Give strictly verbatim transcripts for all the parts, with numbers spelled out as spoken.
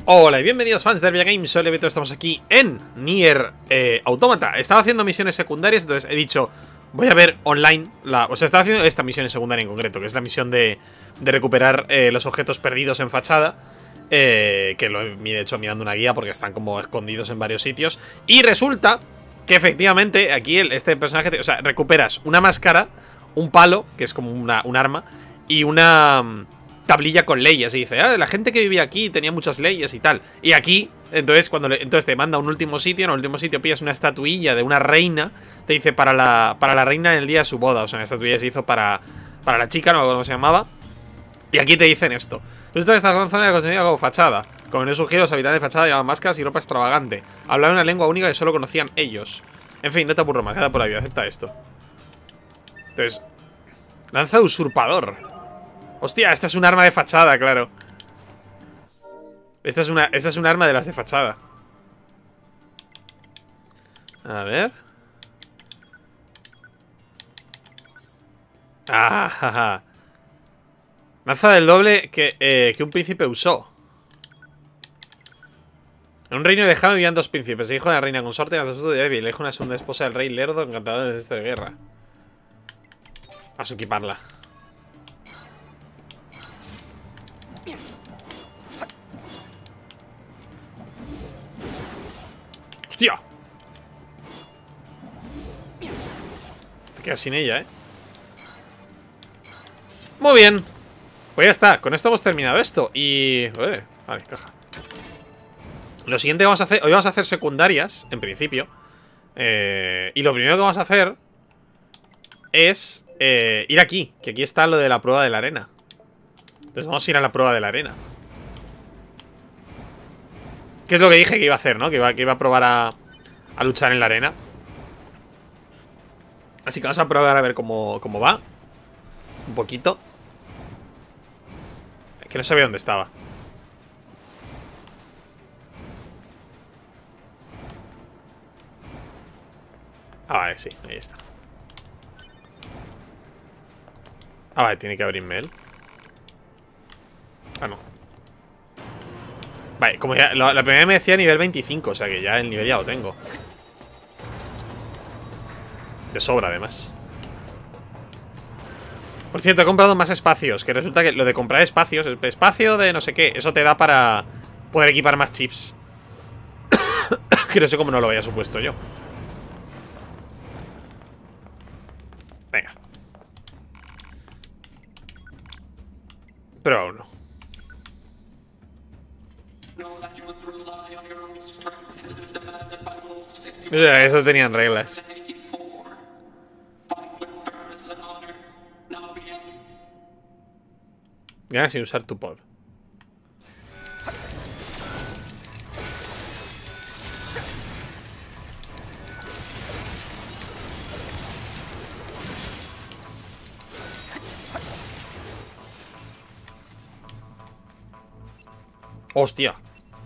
Hola y bienvenidos fans de Herbia Games, soy Levito, estamos aquí en Nier eh, Automata. Estaba haciendo misiones secundarias, entonces he dicho, voy a ver online, la, o sea, estaba haciendo esta misión en secundaria en concreto, que es la misión de, de recuperar eh, los objetos perdidos en fachada, eh, que lo he de hecho mirando una guía porque están como escondidos en varios sitios. Y resulta que efectivamente aquí el, este personaje, te, o sea, recuperas una máscara, un palo, que es como una, un arma, y una tablilla con leyes. Y dice, ah, la gente que vivía aquí tenía muchas leyes y tal. Y aquí, entonces cuando le, entonces te manda a un último sitio. En el último sitio pillas una estatuilla de una reina. Te dice para la, para la reina en el día de su boda. O sea, la estatuilla se hizo para, para la chica, no me acuerdo cómo se llamaba. Y aquí te dicen esto: esta esta zona era conocida como fachada. Como no sugiero, los habitantes de fachada llevaban máscaras y ropa extravagante. Hablaban una lengua única que solo conocían ellos. En fin, no te aburro más, queda por ahí, acepta esto. Entonces, lanza de usurpador. Hostia, esta es un arma de fachada, claro. Esta es una, esta es un arma de las de fachada. A ver. Ah, jaja. Lanza del doble que, eh, que un príncipe usó. En un reino lejano vivían dos príncipes. El hijo de la reina consorte y el asunto de Debbie. El hijo de una segunda esposa del rey lerdo, encantador de esto de guerra. A su equiparla. ¡Hostia! Te quedas sin ella, ¿eh? Muy bien. Pues ya está, con esto hemos terminado esto. Y... Eh, vale, caja. Lo siguiente que vamos a hacer... Hoy vamos a hacer secundarias, en principio. eh, Y lo primero que vamos a hacer es eh, ir aquí. Que aquí está lo de la prueba de la arena. Entonces vamos a ir a la prueba de la arena. Que es lo que dije que iba a hacer, ¿no? Que iba, que iba a probar a, a luchar en la arena. Así que vamos a probar a ver cómo, cómo va. Un poquito. Que no sabía dónde estaba. Ah, vale, sí, ahí está. Ah, vale, tiene que abrirme él. Ah, no. Vale, como ya, la, la primera me decía nivel veinticinco, o sea que ya el nivel ya lo tengo. De sobra, además. Por cierto, he comprado más espacios. Que resulta que lo de comprar espacios, espacio de no sé qué, eso te da para poder equipar más chips. Que no sé cómo no lo había supuesto yo. Venga. Pero aún no. O sea, esas tenían reglas. Ya, sin usar tu pod. Hostia.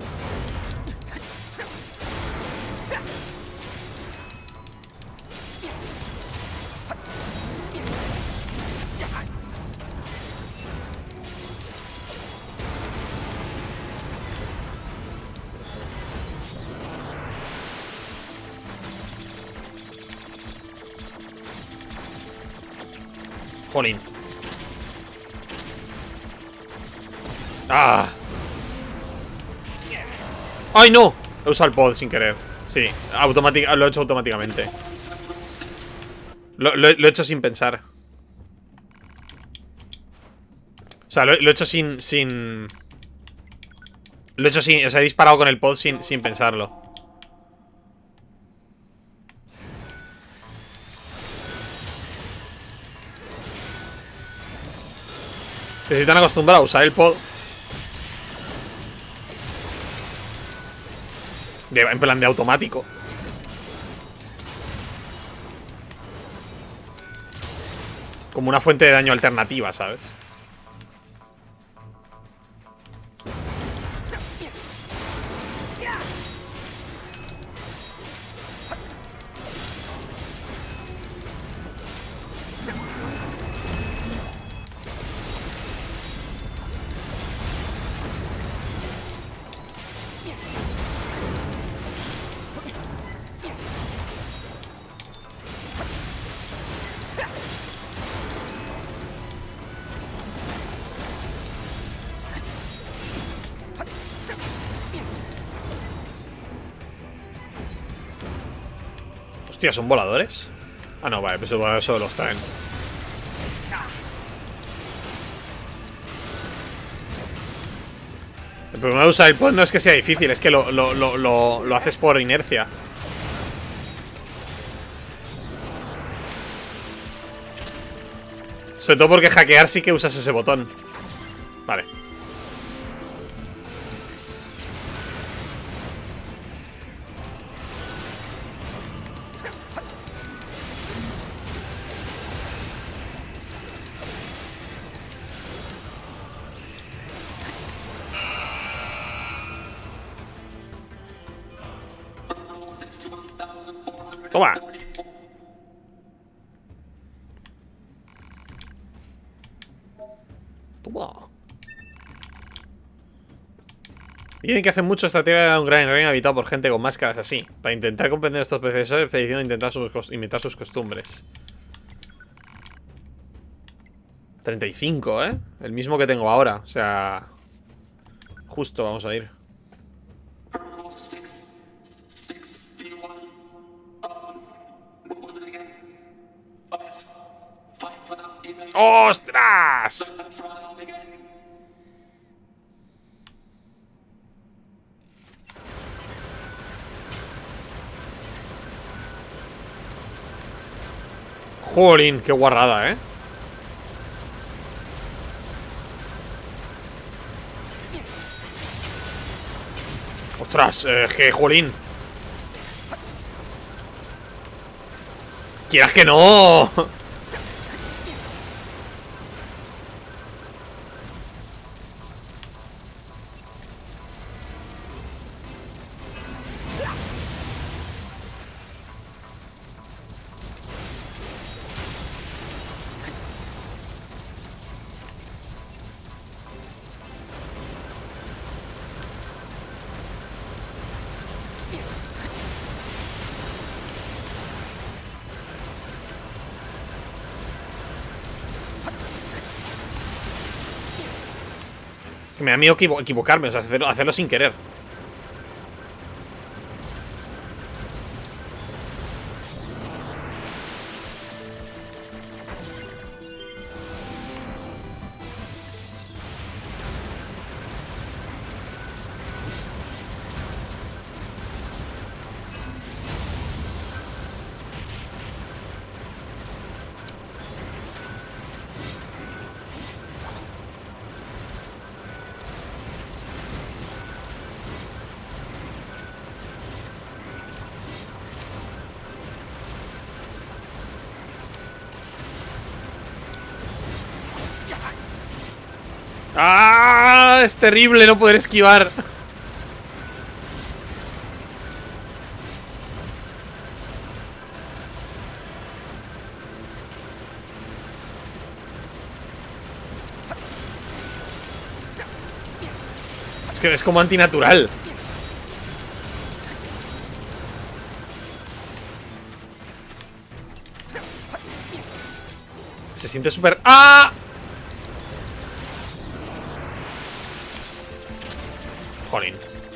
Jolín. Ah. ¡Ay, no! He usado el pod sin querer. Sí, automática, lo he hecho automáticamente. Lo, lo, lo he hecho sin pensar. O sea, lo, lo he hecho sin, sin... Lo he hecho sin... O sea, he disparado con el pod sin, sin pensarlo. Estoy tan acostumbrado a usar el pod. De, en plan de automático. Como una fuente de daño alternativa, ¿sabes? Hostia, ¿son voladores? Ah, no, vale, pues eso los traen. El problema de usar el pod no es que sea difícil, es que lo, lo, lo, lo, lo haces por inercia. Sobre todo porque hackear sí que usas ese botón. Vale. Toma. Toma. Dicen que hace mucho esta tierra era un gran reino habitado por gente con máscaras así. Para intentar comprender estos profesores, expedición intentar sus, imitar sus costumbres. treinta y cinco, ¿eh? El mismo que tengo ahora. O sea... Justo vamos a ir. ¡Ostras! Jolín, qué guarrada, ¿eh? Ostras, eh, que jolín. ¡Quieras que no! Me da miedo equivo equivocarme, o sea, hacerlo, hacerlo sin querer. ¡Ah! Es terrible no poder esquivar. Es que es como antinatural. Se siente súper... ¡Ah! Jolín.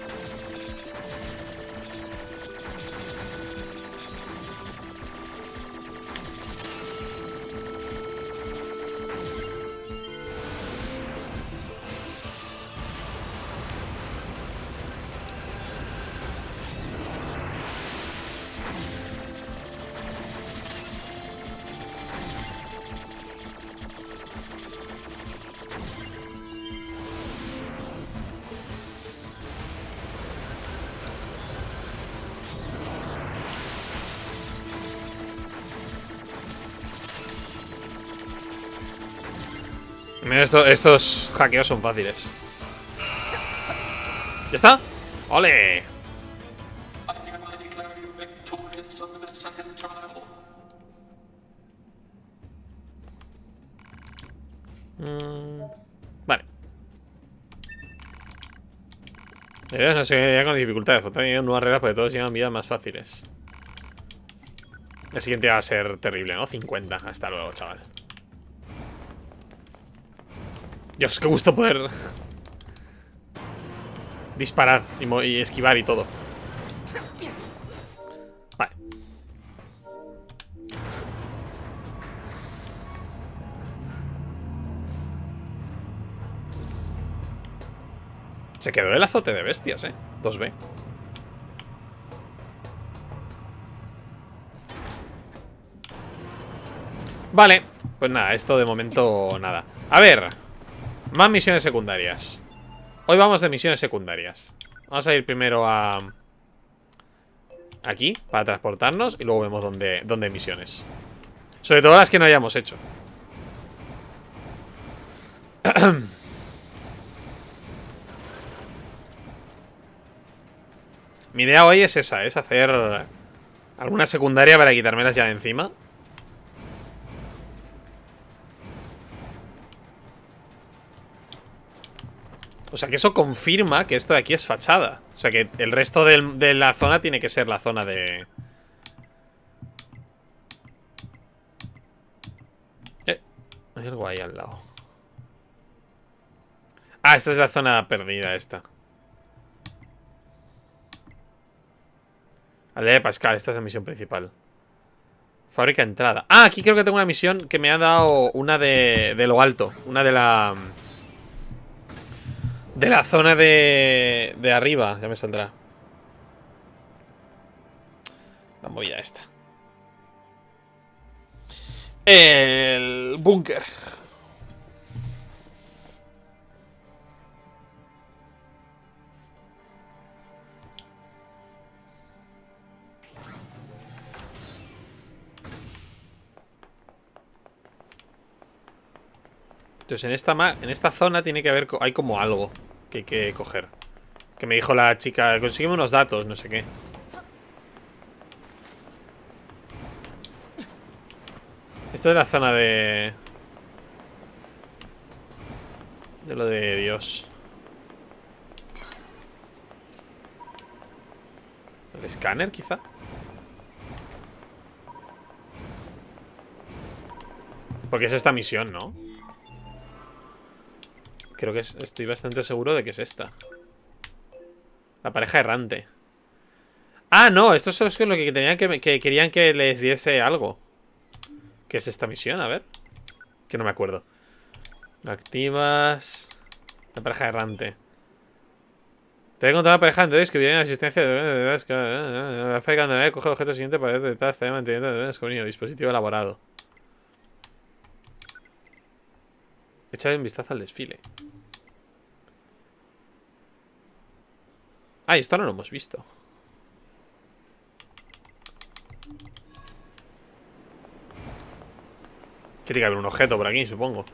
Esto, estos hackeos son fáciles. ¿Ya está? ¡Ole! Mm, vale. Deberías no sé con dificultades. Porque tenido nuevas reglas porque todos llevan vidas más fáciles. El siguiente va a ser terrible, ¿no? cincuenta. Hasta luego, chaval. Dios, qué gusto poder disparar y, y esquivar y todo. Vale. Se quedó el azote de bestias, eh. dos B. Vale. Pues nada, esto de momento nada. A ver. Más misiones secundarias. Hoy vamos de misiones secundarias. Vamos a ir primero a... aquí, para transportarnos. Y luego vemos dónde, dónde hay misiones. Sobre todo las que no hayamos hecho. Mi idea hoy es esa, es hacer alguna secundaria para quitármelas ya de encima. O sea que eso confirma que esto de aquí es fachada. O sea que el resto del, de la zona tiene que ser la zona de... Eh, hay algo ahí al lado. Ah, esta es la zona perdida esta. Aldea de Pascal, esta es la misión principal. Fábrica entrada. Ah, aquí creo que tengo una misión que me ha dado una de, de lo alto. Una de la... De la zona de... De arriba, ya me saldrá. La movida esta. El búnker. Entonces en esta, ma en esta zona tiene que haber... Hay como algo que hay que coger. Que me dijo la chica, consígueme unos datos, no sé qué. Esto es la zona de... De lo de Dios. ¿El escáner quizá? Porque es esta misión, ¿no? Creo que es, estoy bastante seguro de que es esta. La pareja errante. Ah, no, esto es lo que tenían que, que querían que les diese algo. ¿Qué es esta misión? A ver. Que no me acuerdo. Activas. La pareja errante. Te voy a encontrar una pareja entonces que viene en asistencia de... La fábrica de coge el objeto siguiente para detectar hasta ya manteniendo el descubrido. Dispositivo elaborado. Echar un vistazo al desfile. Ah, esto no lo hemos visto. Que tiene que haber un objeto por aquí, supongo.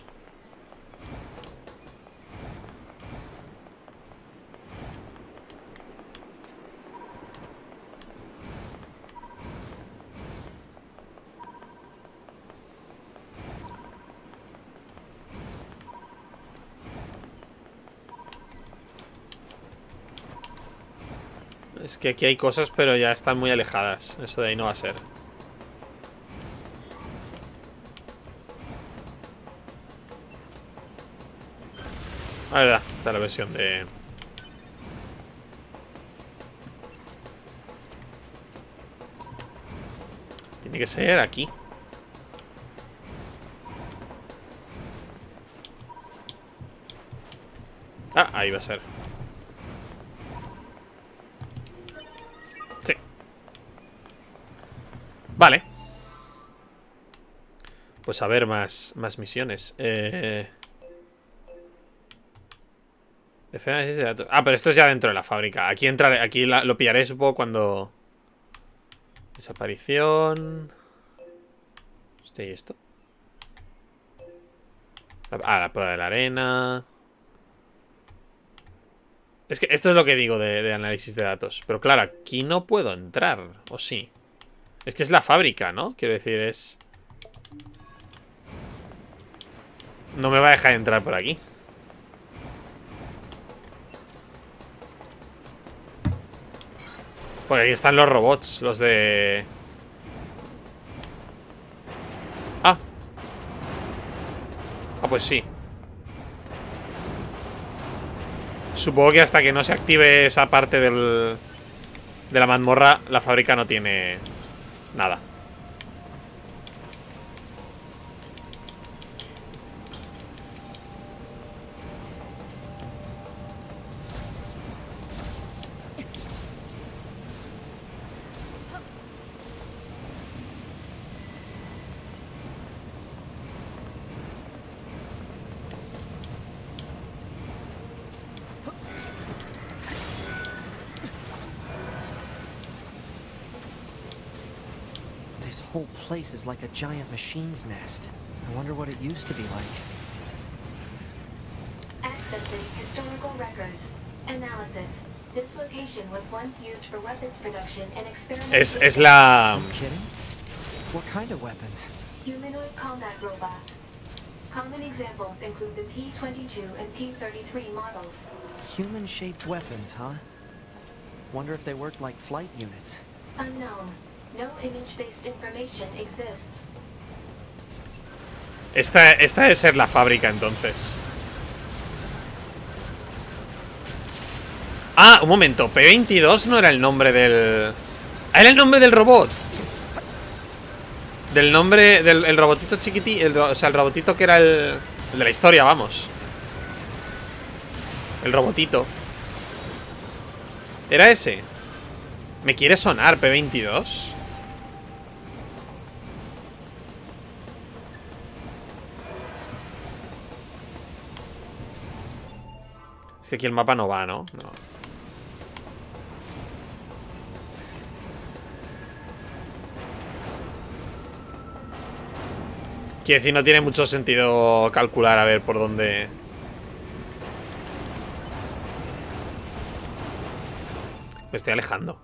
Es que aquí hay cosas, pero ya están muy alejadas. Eso de ahí no va a ser. A ver, está la versión de... Tiene que ser aquí. Ah, ahí va a ser. Sí. Vale. Pues a ver, más, más misiones. Eh... de datos. Ah, pero esto es ya dentro de la fábrica. Aquí entraré, aquí la, lo pillaré, supongo, cuando... Desaparición... Hostia, ¿y esto? Ah, la prueba de la arena... Es que esto es lo que digo de, de análisis de datos. Pero claro, aquí no puedo entrar. ¿O sí? Es que es la fábrica, ¿no? Quiero decir, es... No me va a dejar entrar por aquí. Porque aquí están los robots, los de... Ah. Ah, pues sí. Supongo que hasta que no se active esa parte del... de la mazmorra, la fábrica no tiene... nada. This whole place is like a giant machine's nest. I wonder what it used to be like. Accessing historical records. Analysis. This location was once used for weapons production and experimentation. Es, es la... No kidding? What kind of weapons? Humanoid combat robots. Common examples include the P twenty-two and P thirty-three models. Human-shaped weapons, huh? Wonder if they worked like flight units. Unknown. No image-based information exists. Esta, esta debe ser la fábrica, entonces. Ah, un momento. P veintidós no era el nombre del... Ah, era el nombre del robot. Del nombre del el robotito chiquitito. El, o sea, el robotito que era el... el de la historia, vamos. El robotito. ¿Era ese? ¿Me quiere sonar P veintidós? Es que aquí el mapa no va, ¿no? No. Quiero decir, no tiene mucho sentido calcular a ver por dónde... Me estoy alejando.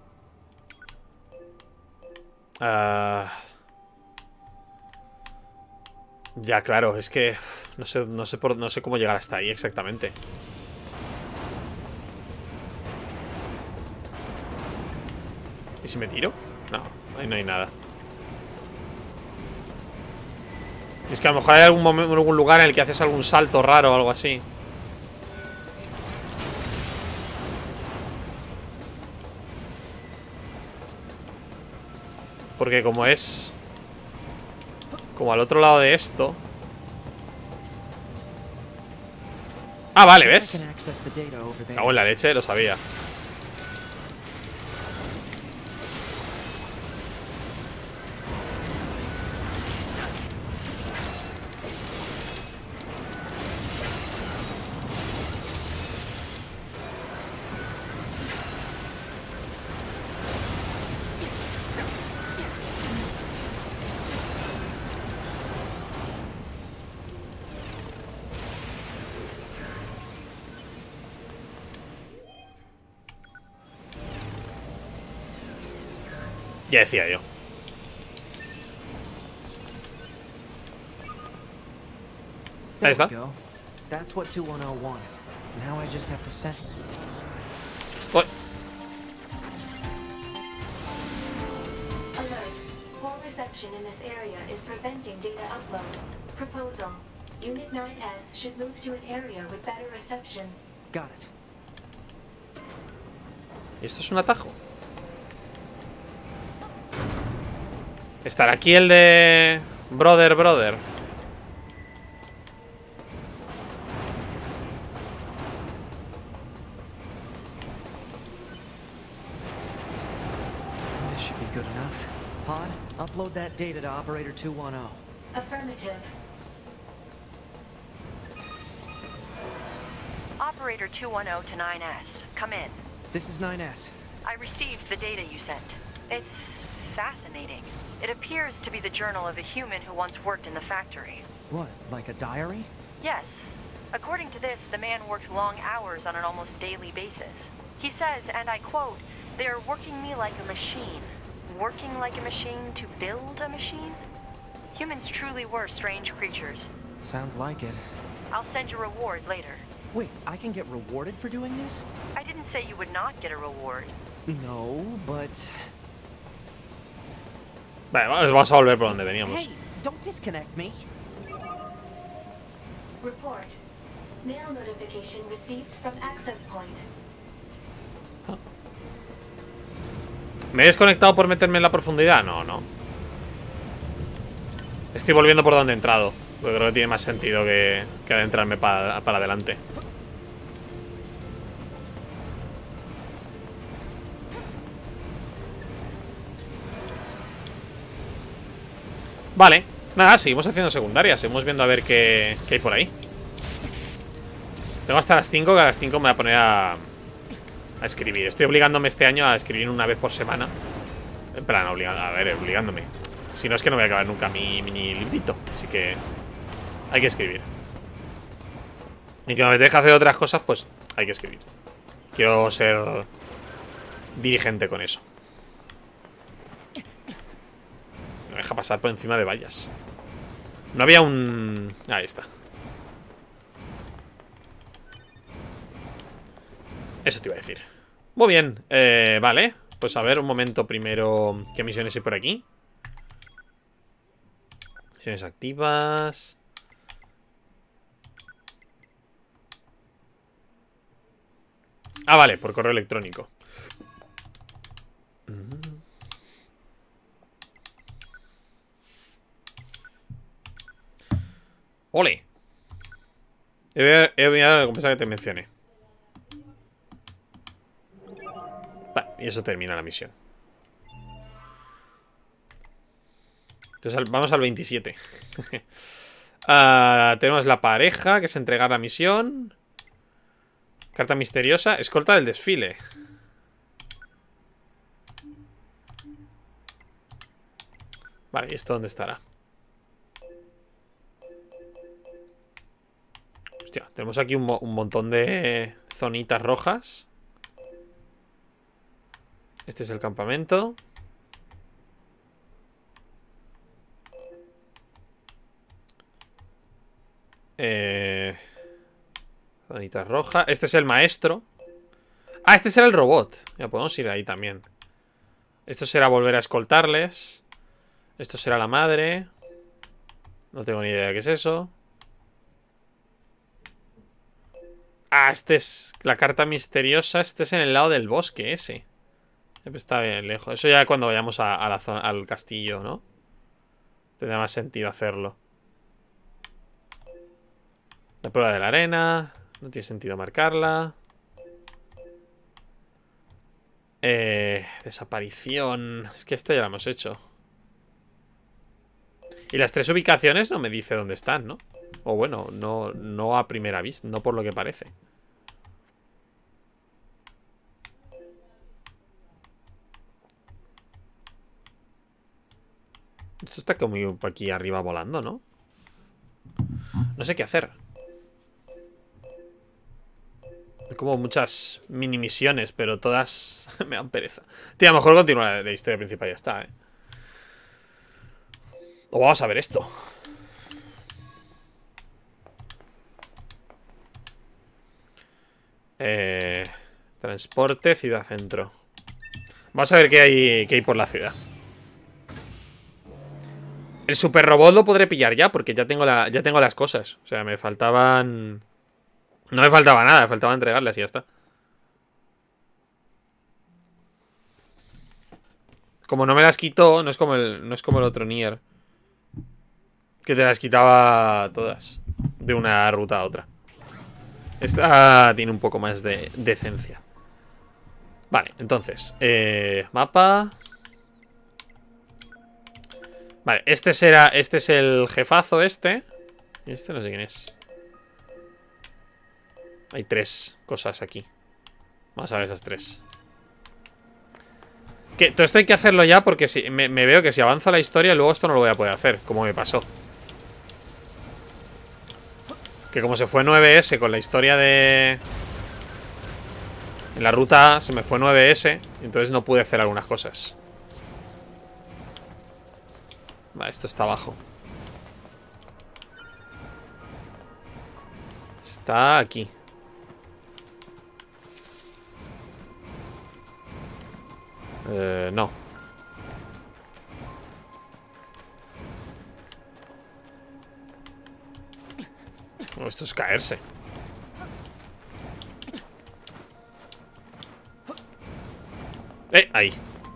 Uh... Ya, claro, es que no sé, no sé por, no sé cómo llegar hasta ahí exactamente. ¿Y si me tiro? No, ahí no hay nada. Es que a lo mejor hay algún momento, algún lugar en el que haces algún salto raro o algo así. Porque como es... como al otro lado de esto... Ah, vale, ¿ves? Me cago en la leche, lo sabía. Ya decía yo. Ahí está. That's what two ten wanted. Now I just have to send. Oh. Alert. Poor reception in this area is preventing data upload. Proposal. Unit nine S should move to an area with better reception. Got it. ¿Y esto es un atajo? ¿Estará aquí el de... Brother, brother? This should be good enough. Pod, upload that data to Operator two ten. Affirmative. Operator two ten to nine S. Come in. This is nine S. I received the data you sent. It's fascinating. It appears to be the journal of a human who once worked in the factory. What, like a diary? Yes. According to this, the man worked long hours on an almost daily basis. He says, and I quote, "They're working me like a machine. Working like a machine to build a machine?" Humans truly were strange creatures. Sounds like it. I'll send you a reward later. Wait, I can get rewarded for doing this? I didn't say you would not get a reward. No, but... Vale, vamos, vamos a volver por donde veníamos. Hey, don't disconnect me. Report. Mail notification received from access point. ¿Me he desconectado por meterme en la profundidad? No, no. Estoy volviendo por donde he entrado. Porque creo que tiene más sentido que, que adentrarme para, para adelante. Vale, nada, seguimos haciendo secundarias. Seguimos viendo a ver qué, qué hay por ahí. Tengo hasta las cinco, que a las cinco me voy a poner a, a escribir. Estoy obligándome este año a escribir una vez por semana. En plan, obligando, a ver, obligándome. Si no es que no voy a acabar nunca mi mini librito. Así que hay que escribir. Y que me deje hacer otras cosas, pues hay que escribir. Quiero ser dirigente con eso. Me deja pasar por encima de vallas. No había un... Ahí está. Eso te iba a decir. Muy bien, eh, vale. Pues a ver, un momento primero. ¿Qué misiones hay por aquí? Misiones activas. Ah, vale, por correo electrónico. ¡Ole! He olvidado la recompensa que te mencioné. Vale, y eso termina la misión. Entonces vamos al veintisiete. uh, Tenemos la pareja, que es entregar la misión. Carta misteriosa, escolta del desfile. Vale, ¿y esto dónde estará? Hostia, tenemos aquí un, mo un montón de zonitas rojas. Este es el campamento. Eh, zonitas rojas. Este es el maestro. Ah, este será el robot. Ya podemos ir ahí también. Esto será volver a escoltarles. Esto será la madre. No tengo ni idea de qué es eso. Ah, este es la carta misteriosa. Este es en el lado del bosque ese. Está bien lejos. Eso ya cuando vayamos a, a la zona, al castillo, ¿no? Tendrá más sentido hacerlo. La prueba de la arena. No tiene sentido marcarla. Eh, desaparición. Es que esta ya la hemos hecho. Y las tres ubicaciones no me dice dónde están, ¿no? O bueno, no, no a primera vista. No por lo que parece. Esto está como aquí arriba volando, ¿no? No sé qué hacer. Hay como muchas mini misiones, pero todas me dan pereza. Tío, a lo mejor continúa la historia principal y ya está, ¿eh? O vamos a ver esto. Eh, transporte, ciudad centro. Vamos a ver qué hay, qué hay por la ciudad. El super robot lo podré pillar ya, porque ya tengo, la, ya tengo las cosas. O sea, me faltaban... No me faltaba nada, me faltaba entregarlas y ya está. Como no me las quitó, no es como el, no es como el otro Nier, que te las quitaba todas de una ruta a otra. Esta tiene un poco más de decencia. Vale, entonces eh, mapa. Vale, este será, este es el jefazo este. Y este no sé quién es. Hay tres cosas aquí. Vamos a ver esas tres. Que todo esto hay que hacerlo ya porque si, me, me veo que si avanza la historia luego esto no lo voy a poder hacer, como me pasó. Que como se fue nueve ese con la historia de... En la ruta A se me fue nueve ese, entonces no pude hacer algunas cosas. Vale, esto está abajo. Está aquí. Eh, no. Oh, esto es caerse. Eh, ahí.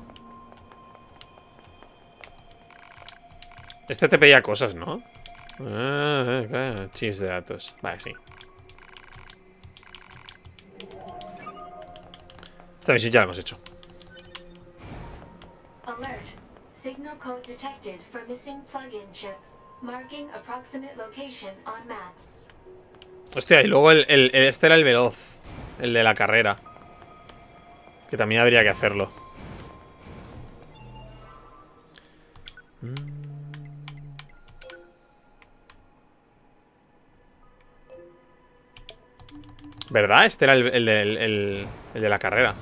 Este te pedía cosas, ¿no? Ah, claro. Chips de datos. Vale, sí. Esta misión ya la hemos hecho. Alert. Signal code detected for missing plug-in chip. Marking approximate location on map. Hostia, y luego el, el, el- este era el veloz. El de la carrera. Que también habría que hacerlo. Mm. ¿Verdad? Este era el, el, del- el- el de la carrera.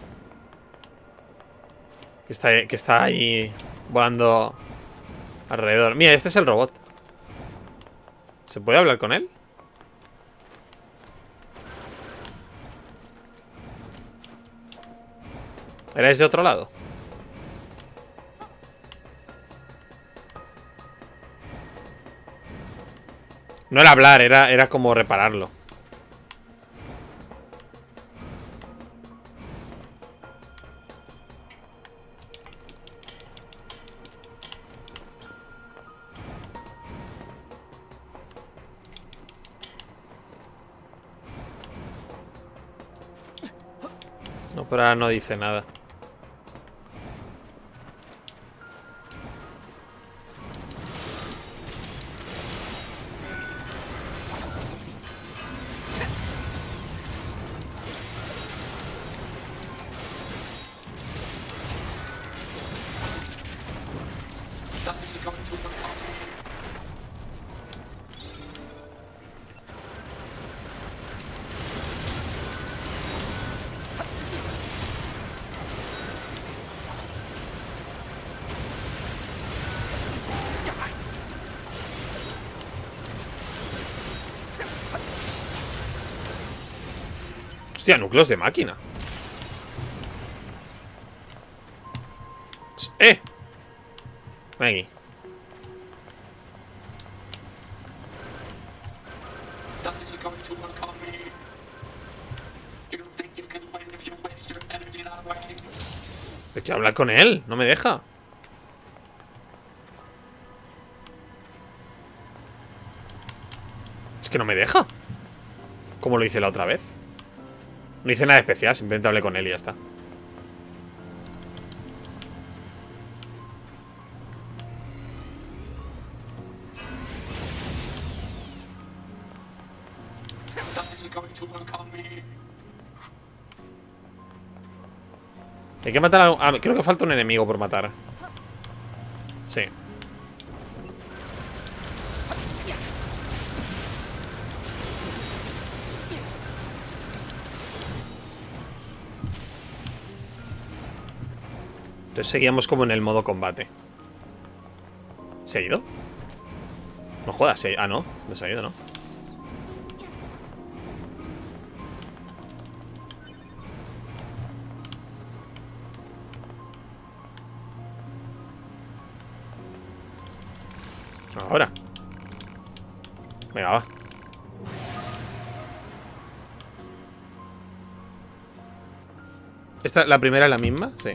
Que está, que está ahí volando alrededor. Mira, este es el robot. ¿Se puede hablar con él? ¿Era desde otro lado? No era hablar, era, era como repararlo. No, pero ahora no dice nada. Hostia, núcleos de máquina. ¡Eh! Ven aquí. Hay que hablar con él, no me deja. Es que no me deja. Como lo hice la otra vez. No hice nada especial, simplemente hablé con él y ya está. Hay que matar a... ah, creo que falta un enemigo por matar. Sí. Entonces seguíamos como en el modo combate. ¿Se ha ido? No jodas, se... ah, no, no se ha ido, ¿no? Ahora. Venga, va. ¿Esta, la primera es la misma? Sí.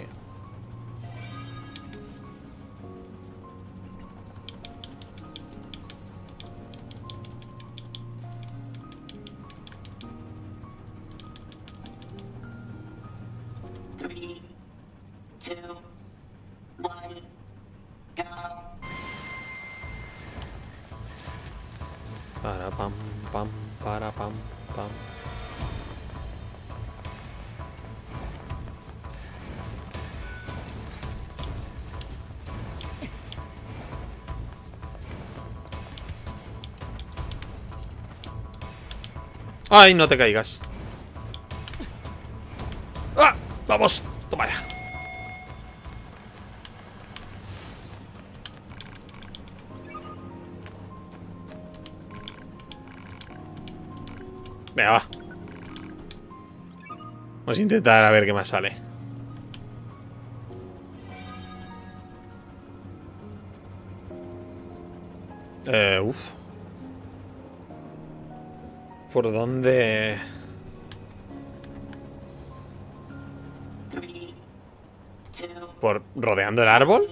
Para pam, pam, para pam, pam. Ay, no te caigas. ¡Ah! Vamos, toma ya. Venga, va. Vamos a intentar a ver qué más sale. Eh, uf. ¿Por dónde? ¿Por rodeando el árbol?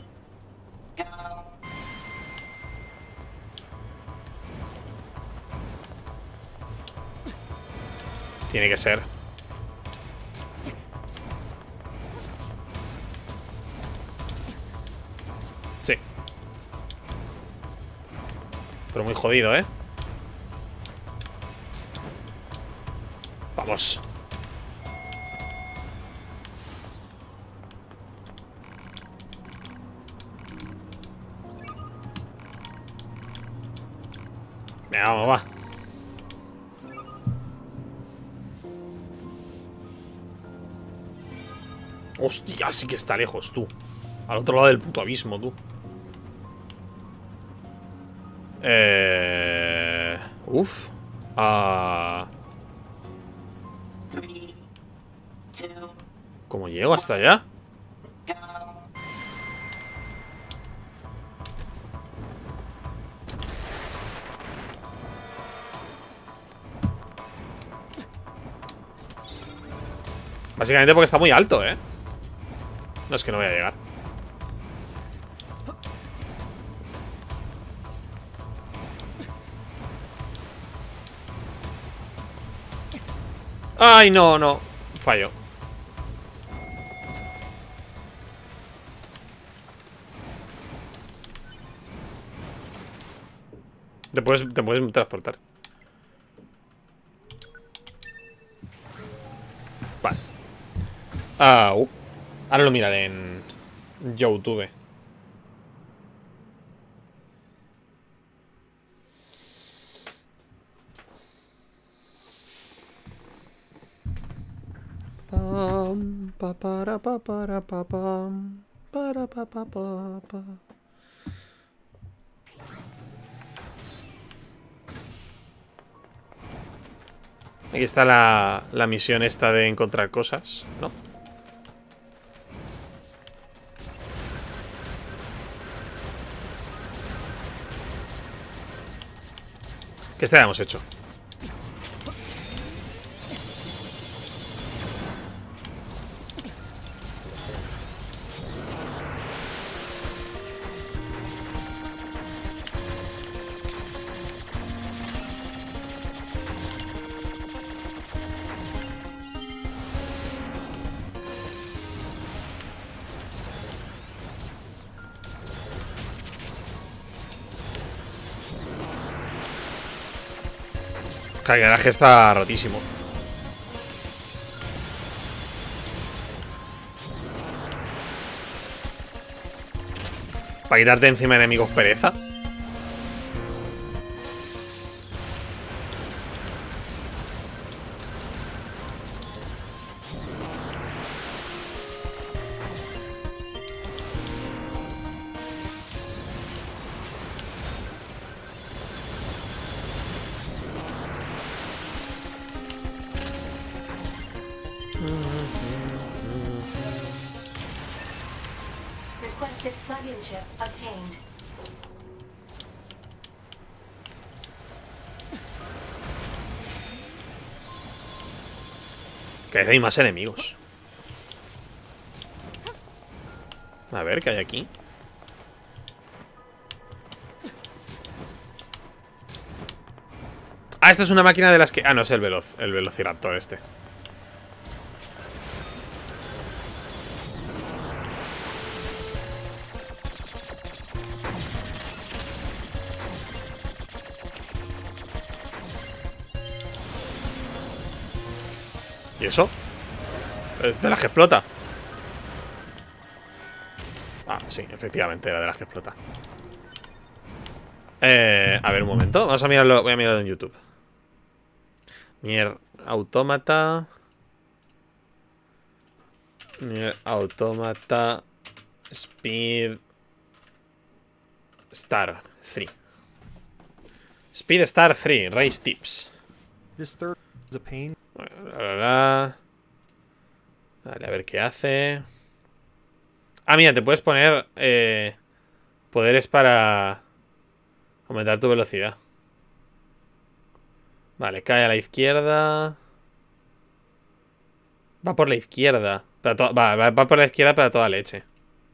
Tiene que ser. Sí. Pero muy jodido, ¿eh? Vamos. Venga, vamos, va. Hostia, sí que está lejos, tú. Al otro lado del puto abismo, tú. Eh... Uf. Ah... ¿Cómo llego hasta allá? Básicamente porque está muy alto, ¿eh? No, es que no voy a llegar. Ay, no, no. Fallo. Te puedes, te puedes transportar. Vale. Ah, uh. Ahora lo miraré en YouTube. Pam, pa, para, pa, para, pa, pam, para, pa, pa, pa, pa. Aquí está la, la misión esta de encontrar cosas, ¿no? Que esta ya hemos hecho. El garaje está rotísimo. Para quitarte encima enemigos pereza. Requested plug-in chip obtained. Que hay más enemigos. A ver, ¿qué hay aquí? Ah, esta es una máquina de las que... Ah, no, es el veloz, el velociraptor este. ¿Y eso? Es de las que explota. Ah, sí, efectivamente, era de las que explota. Eh, a ver, un momento. Vamos a mirarlo. Voy a mirarlo en YouTube. Nier Automata. Nier Automata Speed Star tres. Speed Star tres, Race Tips. This third is a pain. Vale, a ver qué hace. Ah, mira, te puedes poner eh, poderes para Aumentar tu velocidad. Vale, cae a la izquierda. Va por la izquierda. Pero to- va, va, va por la izquierda, pero a toda leche.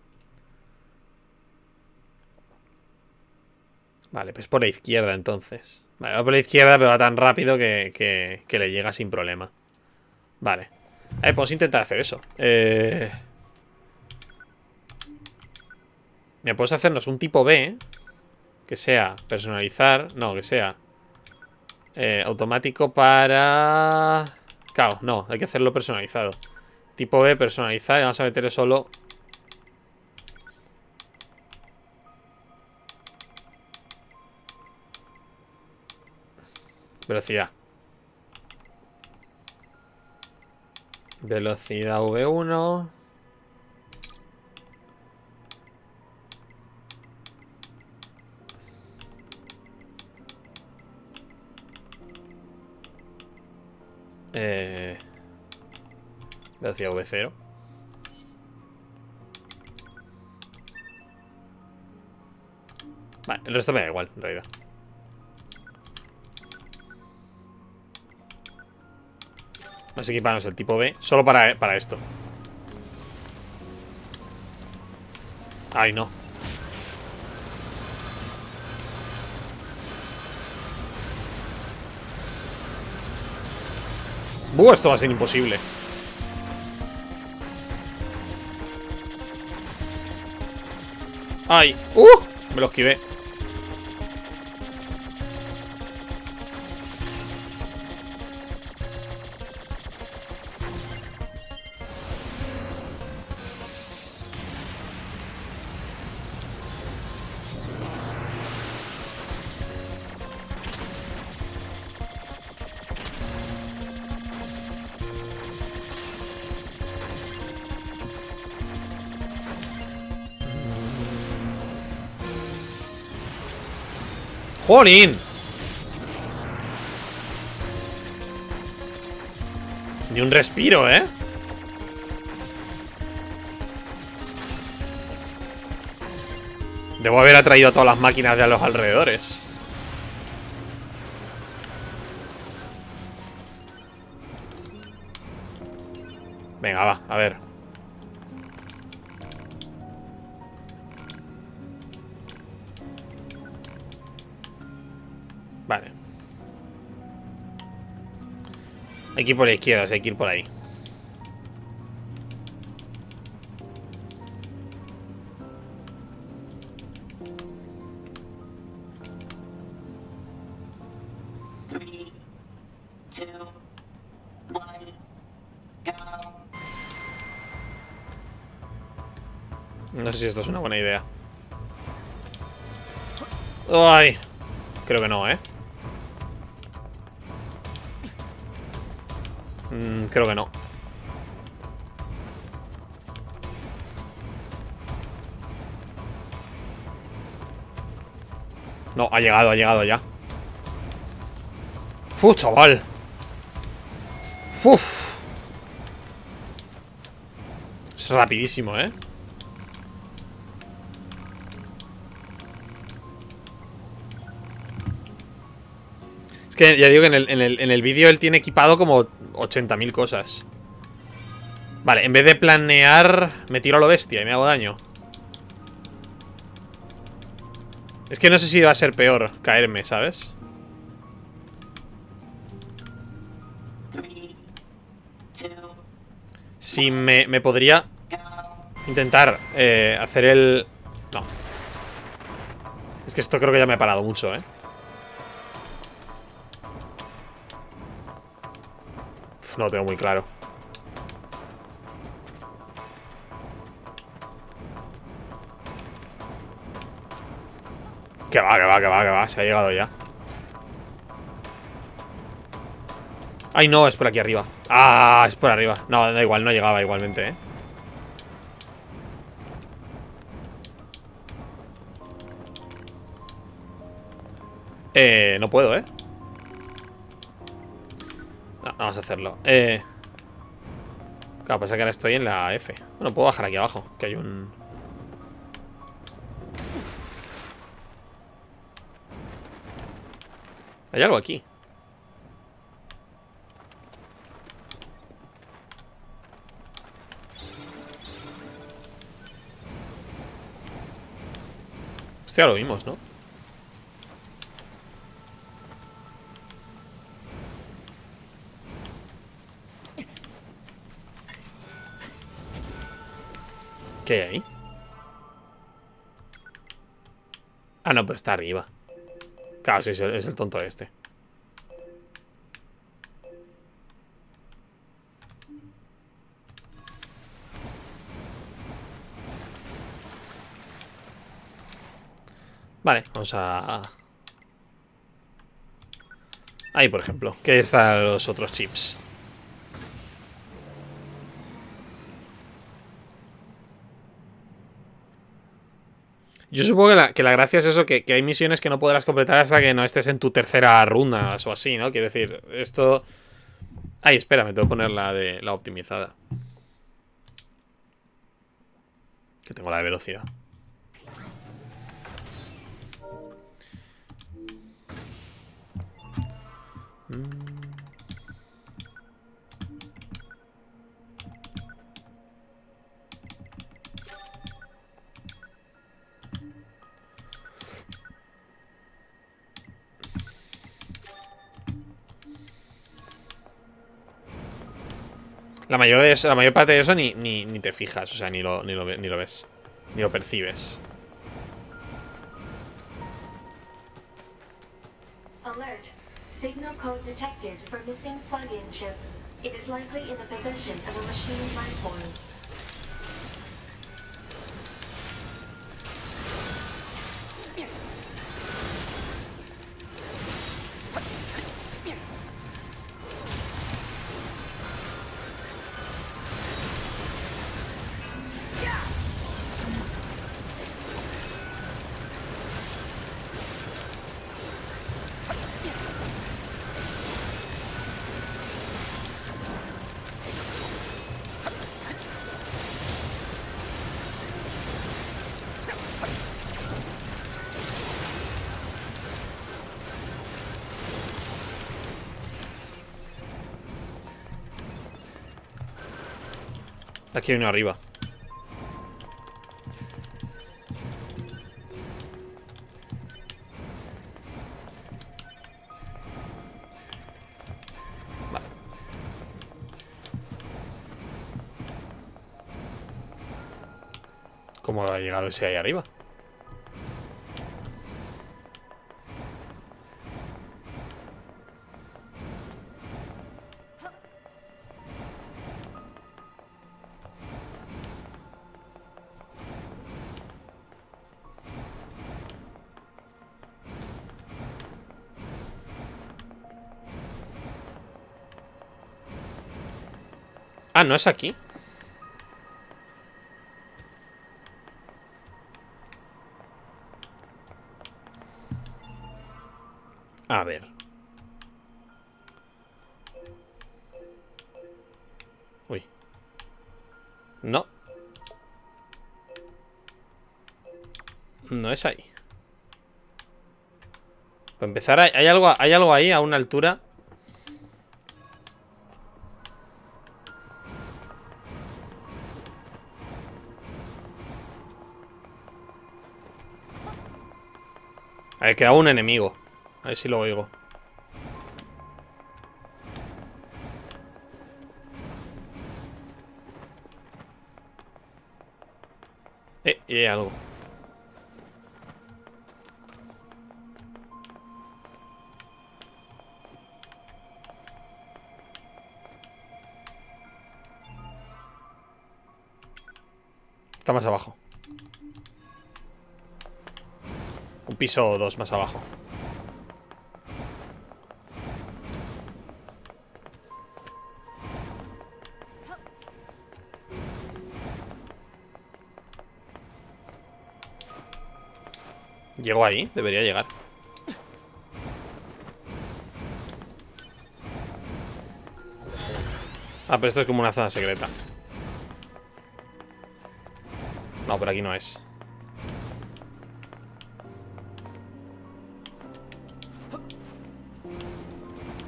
Vale, pues por la izquierda entonces. Vale, va por la izquierda, pero va tan rápido que, que, que le llega sin problema. Vale. A ver, podemos intentar hacer eso. Eh... Me puedes hacernos un tipo B. Que sea personalizar. No, que sea eh, automático para... Claro, no, hay que hacerlo personalizado. Tipo B, personalizar. Y vamos a meterle solo... Velocidad. Velocidad V uno. Eh, velocidad V cero. Vale, el resto me da igual, en realidad. Vamos a equiparnos el tipo B. Solo para, para esto. Ay, no. Buah, esto va a ser imposible. Ay, uh, me lo esquivé. ¡Jolín! Ni un respiro, ¿eh? Debo haber atraído a todas las máquinas de a los alrededores. Venga, va, a ver. Vale. Hay que ir por la izquierda, o sea, hay que ir por ahí. No sé si esto es una buena idea. Ay, creo que no, ¿eh? Mm, creo que no. No, ha llegado, ha llegado ya. Uf, chaval. Uf. Es rapidísimo, ¿eh? Es que ya digo que en el, en el, en el vídeo él tiene equipado como ochenta mil cosas. Vale, en vez de planear, me tiro a lo bestia y me hago daño. Es que no sé si va a ser peor caerme, ¿sabes? Si me, me podría intentar eh, hacer el... No. Es que esto creo que ya me ha parado mucho, ¿eh? Uf, no lo tengo muy claro. Que va, que va, que va, que va. Se ha llegado ya. Ay, no, es por aquí arriba. Ah, es por arriba. No, da igual, no llegaba igualmente, ¿eh? Eh, no puedo, ¿eh? No, vamos a hacerlo. Eh... Claro, pasa que ahora estoy en la F. Bueno, puedo bajar aquí abajo, que hay un... Hay algo aquí. Hostia, lo vimos, ¿no? ¿Qué hay ahí? Ah, no, pero está arriba. Claro, sí, es el, es el tonto este. Vale, vamos a... Ahí, por ejemplo, que están los otros chips. Yo supongo que la, que la gracia es eso, que, que hay misiones que no podrás completar hasta que no estés en tu tercera runa o así, ¿no? Quiero decir, esto... Ay, espera, me tengo que poner la de la optimizada. Que tengo la de velocidad. Mm. La mayor, de eso, la mayor parte de eso ni, ni, ni te fijas, o sea, ni lo, ni, lo, ni lo ves. Ni lo percibes. Alert. Signal code detected for missing plug-in chip. It is likely in the possession of a machine life form. Aquí hay uno arriba. Vale. ¿Cómo ha llegado ese ahí arriba? Ah, ¿no es aquí? A ver. Uy. No. No es ahí. Para empezar, hay, hay algo, hay algo ahí a una altura. A ver, queda un enemigo. A ver si lo oigo. Eh, y hay algo. Está más abajo. Un piso o dos más abajo. ¿Llego ahí? Debería llegar. Ah, pero esto es como una zona secreta. No, por aquí no es.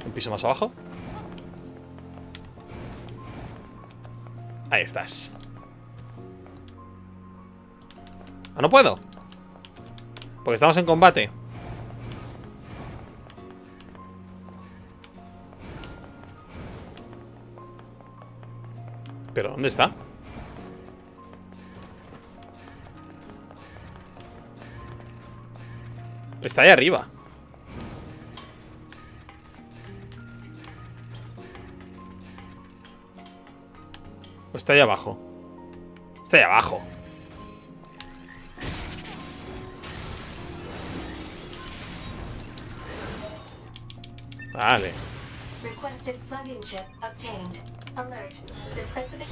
Un piso más abajo. Ahí estás. Ah, no puedo. Porque estamos en combate. ¿Pero dónde está? Está ahí arriba. ¿O está ahí abajo? Está ahí abajo. Vale. Requested plug-in chip obtained. Alert. The specific...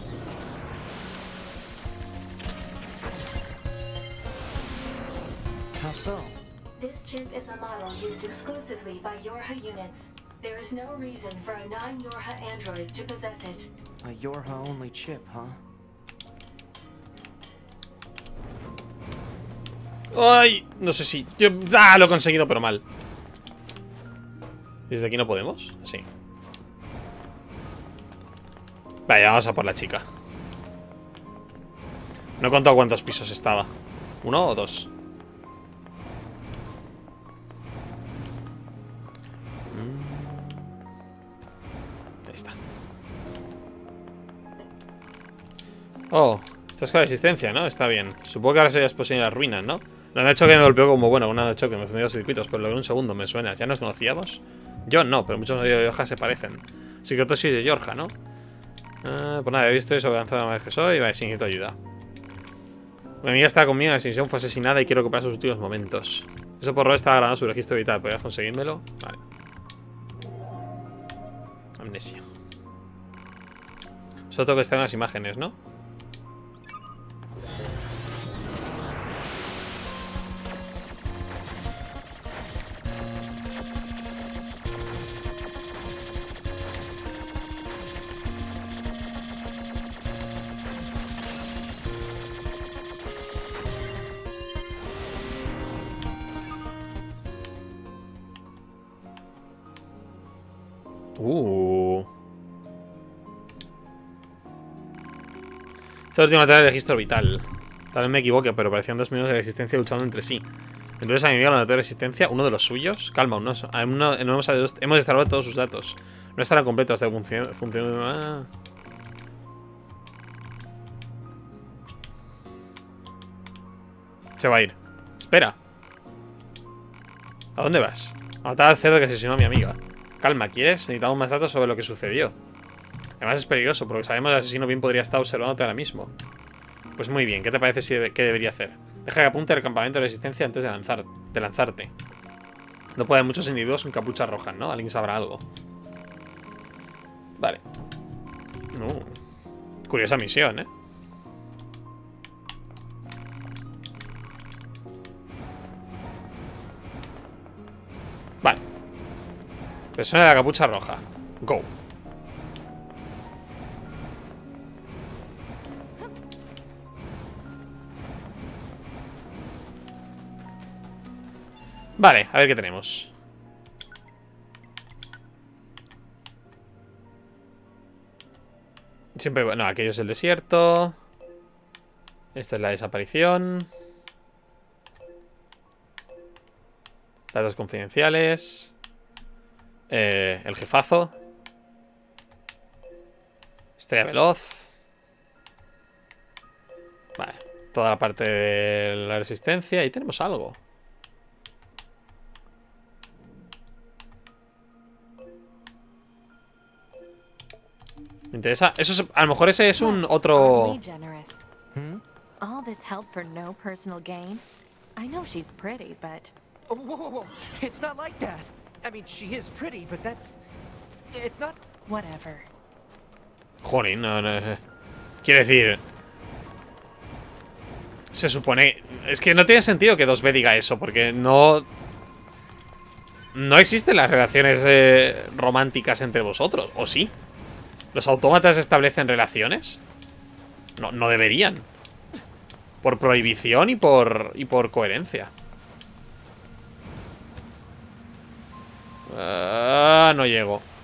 How so? This chip is a model used exclusively by Yorha units. There is no reason for a non-Yorha android to possess it. A Yorha-only chip, huh? Ay, no sé si... Yo, ah, lo he conseguido, pero mal. ¿Desde aquí no podemos? Sí. Vaya, vamos a por la chica. No he contado cuántos pisos estaba. ¿Uno o dos? Ahí está. Oh, estás con resistencia, ¿no? Está bien. Supongo que ahora se es posible las ruinas, ¿no? La de choque me golpeó como, bueno, una de choque, me fundió los circuitos, pero logré un segundo, me suena. ¿Ya nos conocíamos? Yo no, pero muchos de Yorha se parecen. Psicotosis de Yorha, ¿no? Uh, pues nada, he visto eso, avanzado la vez que soy. Vale, sí, necesito ayuda. Mi amiga estaba conmigo, la extinción fue asesinada y quiero recuperar sus últimos momentos. Eso por rol estaba grabando su registro vital. ¿Podrías conseguírmelo? Vale. Amnesia. Solo tengo que estar en las imágenes, ¿no? Uh. Esta última tarea de registro vital. Tal vez me equivoque, pero parecían dos minutos de resistencia luchando entre sí. Entonces a mi amigo la nota de resistencia, uno de los suyos. Calma, uno, uno, no hemos, hemos destrabado todos sus datos. No estarán completos hasta que funcione. funcione ah. Se va a ir. Espera. ¿A dónde vas? A matar al cerdo que asesinó a mi amiga. Calma, ¿quieres? Necesitamos más datos sobre lo que sucedió. Además es peligroso, porque sabemos que el asesino bien podría estar observándote ahora mismo. Pues muy bien, ¿qué te parece si debe, qué debería hacer? Deja que apunte el campamento de resistencia antes de, lanzar, de lanzarte. No puede haber muchos individuos con capuchas rojas, ¿no? Alguien sabrá algo. Vale. Uh, curiosa misión, ¿eh? Vale. Persona de la capucha roja. Go. Vale, a ver qué tenemos. Siempre... No, aquello es el desierto. Esta es la desaparición. Datos confidenciales. Eh, el jefazo. Estrella veloz. Vale. Toda la parte de la resistencia. Y tenemos algo. Me interesa. Eso es, a lo mejor ese es un otro. Hmm? All this help for no personal gain. I know she's pretty, but Oh, whoa, whoa, whoa. It's not like that. I mean, she is pretty, but that's... It's not... whatever. Joder, no, no. Quiero decir... Se supone... Es que no tiene sentido que dos B diga eso, porque no... No existen las relaciones eh, románticas entre vosotros, ¿o sí? ¿Los autómatas establecen relaciones? No, no deberían. Por prohibición y por, y por coherencia. Uh, no llego.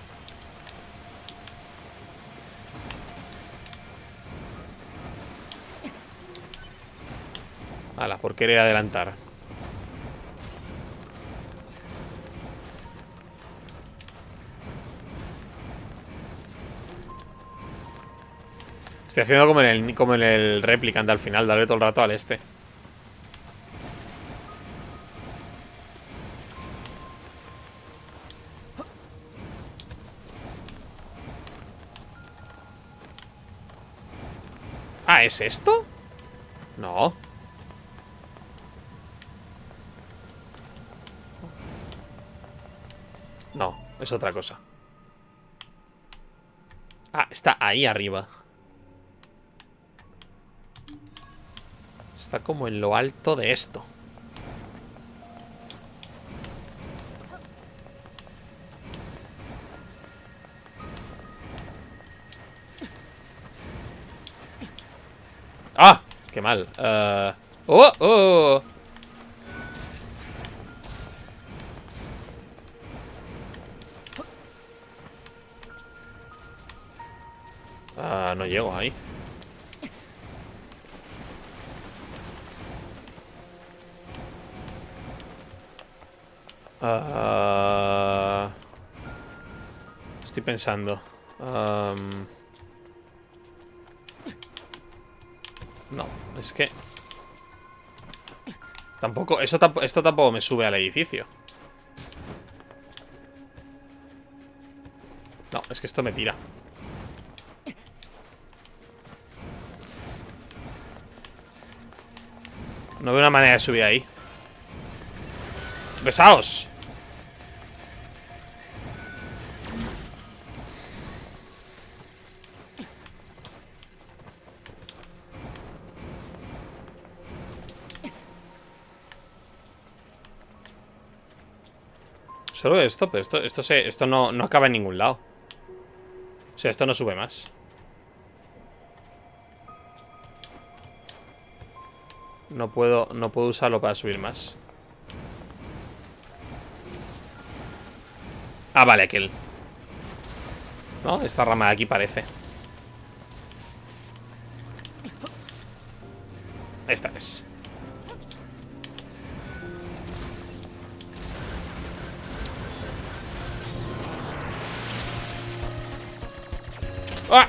Hala, por querer adelantar. Estoy haciendo como en el, como en el Replicant al final, darle todo el rato al este. Ah, ¿es esto? No. No, es otra cosa. Ah, está ahí arriba. Está como en lo alto de esto. ¡Ah! ¡Qué mal! Uh... ¡Oh! ¡Oh! Ah, no llego ahí. Uh... Estoy pensando. Um... No, es que... Tampoco... Eso tamp esto tampoco me sube al edificio. No, es que esto me tira. No veo una manera de subir ahí. ¡Besaos! Solo esto, pero esto, esto, se, esto no, no acaba en ningún lado. O sea, esto no sube más. No puedo, no puedo usarlo para subir más. Ah, vale, aquel. No, esta rama de aquí parece. Esta es. ¡Ah!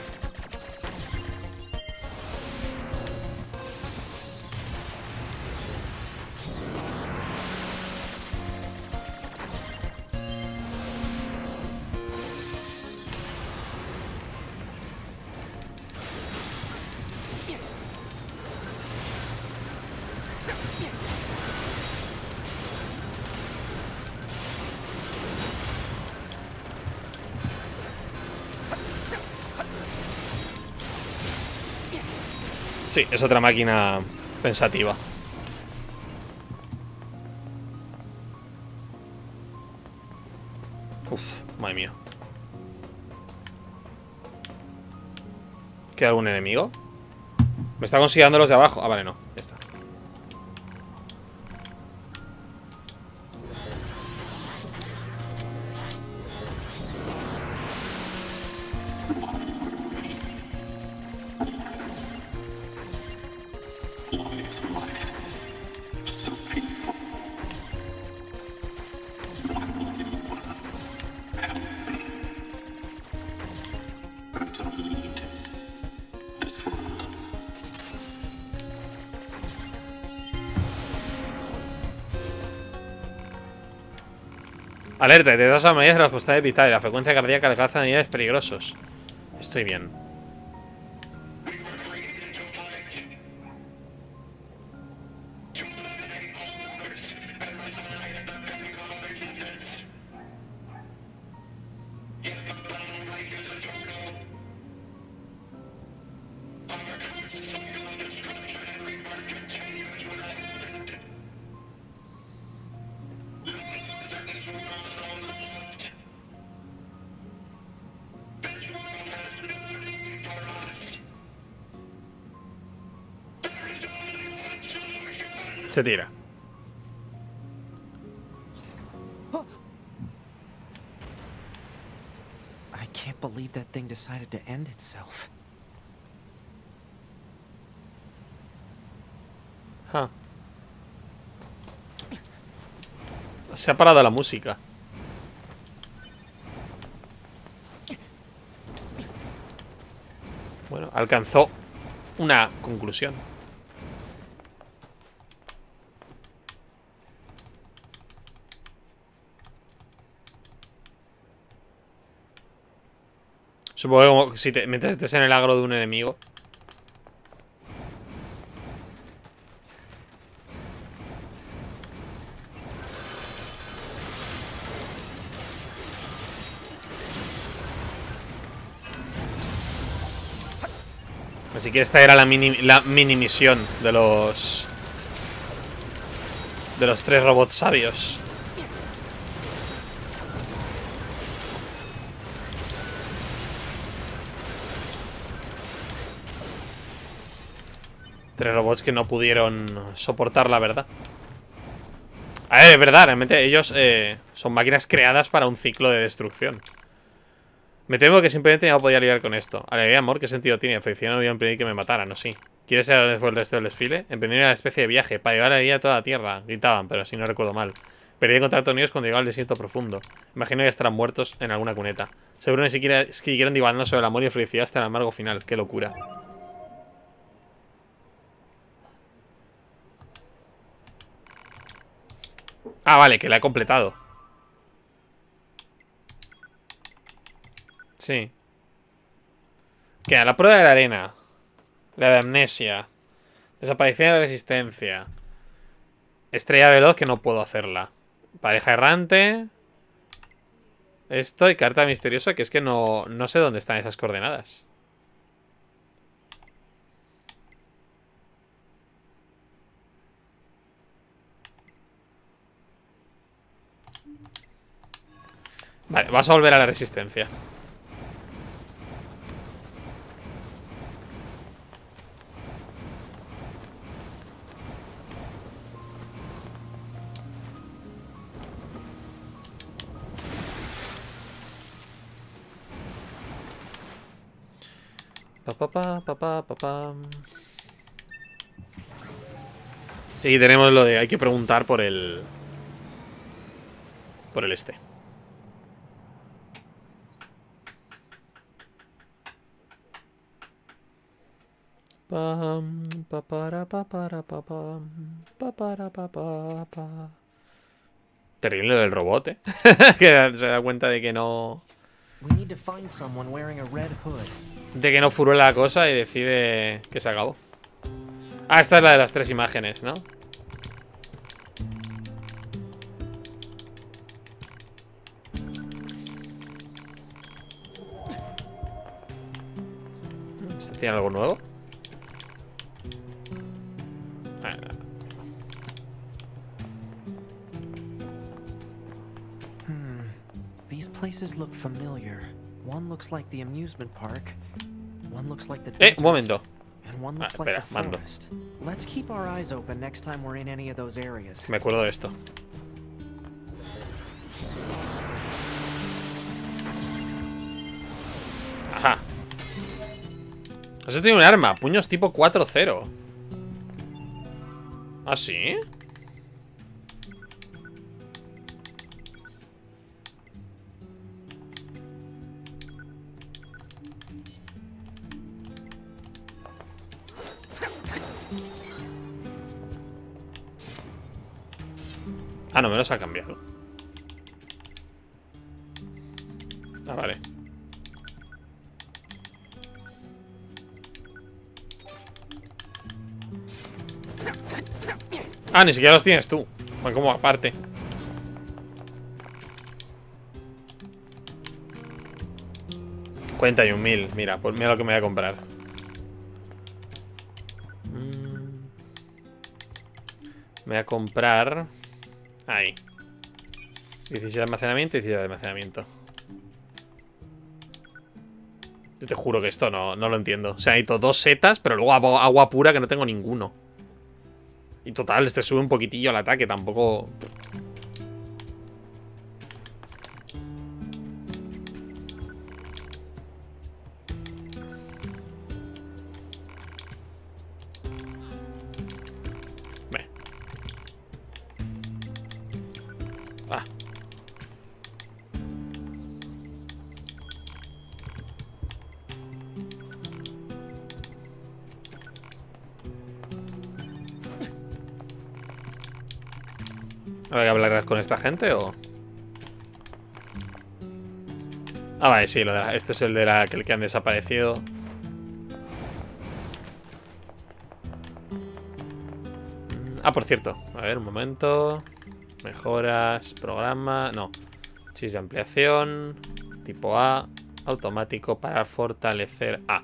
Sí, es otra máquina pensativa. Uf, madre mía. ¿Queda algún enemigo? Me está consiguiendo los de abajo. Ah, vale, no, ya está. Alerta, te das a medidas de la constante vital y la frecuencia cardíaca alcanza niveles peligrosos. Estoy bien. Se tira. I can't believe that thing decided to end itself. Huh. Se ha parado la música. Bueno, alcanzó una conclusión. Supongo que como si te metes en el agro de un enemigo. Así que esta era la mini, la mini misión de los... De los tres robots sabios. Tres robots que no pudieron soportar la verdad. A ver, es verdad, realmente ellos eh, son máquinas creadas para un ciclo de destrucción. Me temo que simplemente no podía lidiar con esto. Alegría, amor, ¿qué sentido tiene? Felicidad, no voy a impedir que me mataran, ¿no? Sí. ¿Quieres ser después el resto del desfile? Emprendí una especie de viaje para llevar alegría a toda la tierra. Gritaban, pero si no recuerdo mal. Perdí contacto con ellos cuando llegaba al desierto profundo. Imagino que estarán muertos en alguna cuneta. Seguro ni siquiera siguieron divagando sobre el amor y la felicidad hasta el amargo final. ¡Qué locura! Ah, vale, que la he completado. Sí. Queda la prueba de la arena. La de amnesia. Desaparición de la resistencia. Estrella veloz que no puedo hacerla. Pareja errante. Esto y carta misteriosa que es que no, no sé dónde están esas coordenadas. Vale, vas a volver a la resistencia. Pa, pa, pa, pa, pa, pa, pa. Y tenemos lo de hay que preguntar por el... Por el este. Pam, pa, para, pa, para, pa, pam, pa, para, pa, pa, pa. Terrible lo del robot, ¿eh? Que se da cuenta de que no... We need to find someone wearing a red hood. De que no furó la cosa y decide que se acabó. Ah, esta es la de las tres imágenes, ¿no? ¿Este tiene algo nuevo? Hmm. These places look familiar. One looks like the amusement park. One looks like the Eh, desert, un momento. and one Ah, looks espera, like the mando. forest. Let's keep our eyes open next time we're in any of those areas. Me acuerdo de esto. Ajá. Eso tiene un arma. Puños tipo cuatro cero. ¿Ah, sí? Ah, no, me los ha cambiado. Ah, vale. Ah, ni siquiera los tienes tú. Van como aparte. cuarenta y un mil. Mira, pues mira lo que me voy a comprar. Me voy a comprar... Ahí. dieciséis de almacenamiento y dieciséis de almacenamiento. Yo te juro que esto no, no lo entiendo. O sea, necesito dos setas, pero luego agua, agua pura que no tengo ninguno. Y total, este sube un poquitillo al ataque, tampoco... ¿Hay que hablar con esta gente o...? Ah, vale, sí, lo de la... Esto es el de la... el que han desaparecido. Ah, por cierto. A ver, un momento. Mejoras, programa... No. Chis de ampliación. Tipo A. Automático para fortalecer A.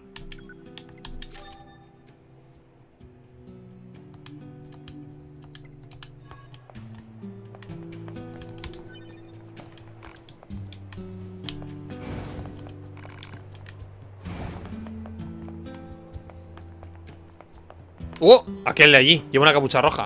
¡Oh! Aquel de allí. Lleva una capucha roja.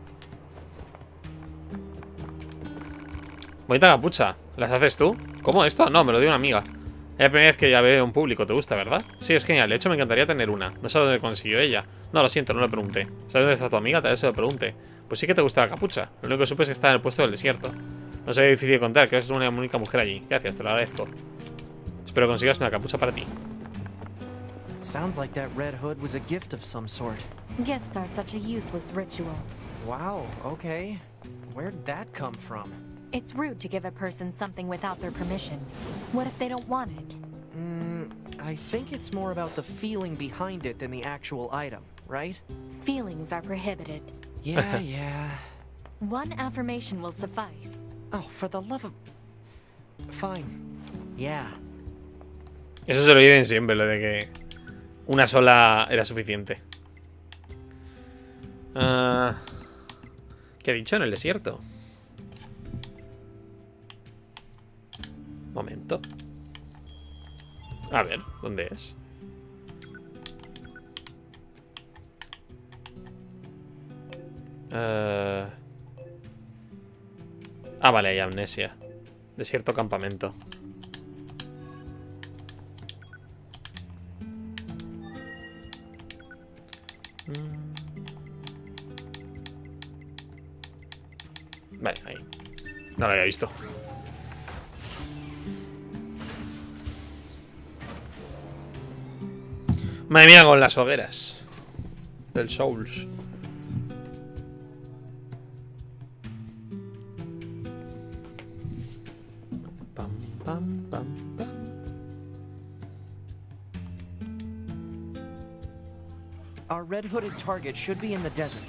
Bonita capucha. ¿Las haces tú? ¿Cómo esto? No, me lo dio una amiga. Es la primera vez que ya veo un público. ¿Te gusta, verdad? Sí, es genial. De hecho, me encantaría tener una. No sé dónde consiguió ella. No, lo siento, no le pregunté. ¿Sabes dónde está tu amiga? Tal vez se lo pregunte. Pues sí que te gusta la capucha. Lo único que supe es que está en el puesto del desierto. No sé, difícil de contar. Que eres una única mujer allí. Gracias, te lo agradezco. Espero que consigas una capucha para ti. Sounds like that red hood was a gift of some sort. Gifts are such a useless ritual. Wow, okay. Where'd that come from? It's rude to give a person something without their permission. What if they don't want it? Mm, I think it's more about the feeling behind it than the actual item, right? Feelings are prohibited. Yeah, yeah. One affirmation will suffice. Oh, for the love of... Fine. Yeah. Eso se lo dicen siempre, lo de que una sola era suficiente. Uh, ¿Qué ha dicho en el desierto? Momento. A ver, ¿dónde es? Uh... Ah, vale, hay amnesia. Desierto campamento. Vale, ahí. No lo había visto. Madre mía, con las hogueras del Souls. Pam, pam, pam, pam. Our red-hooded target should be in the desert.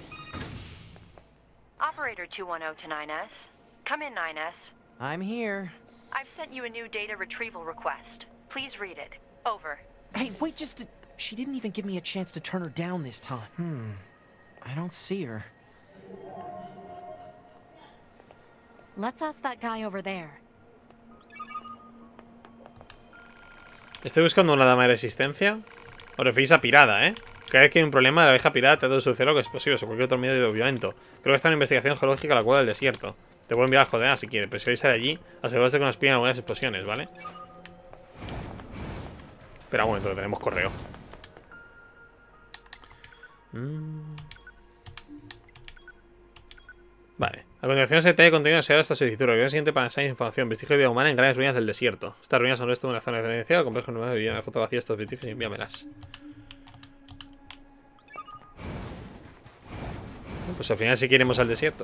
Operator two one zero to nine S. Come in, nine S. I'm here. I've sent you a new data retrieval request. Please read it. Over. Hey, wait just a... She didn't even give me a chance to turn her down this time. Hmm. I don't see her. Let's ask that guy over there. Estoy buscando una dama de resistencia. Os referís a pirada, ¿eh? Cada vez que hay un problema, la abeja pirada trata de su celo que es posible o cualquier otro medio de obviamiento. Creo que está en investigación geológica a la cueva del desierto. Te puedo enviar joder si quieres, pero si vais a ir allí, aseguraos de que nos piden algunas explosiones, ¿vale? Espera un momento, que tenemos correo. Mm. Vale. A continuación se te contenido deseado esta solicitud. La siguiente para esa información. Vestigio de vida humana en grandes ruinas del desierto. Estas ruinas son resto de una zona diferenciada. Complejo nuevo de vida. Una foto vacía de estos vestigios y envíamelas. Pues al final sí que iremos al desierto.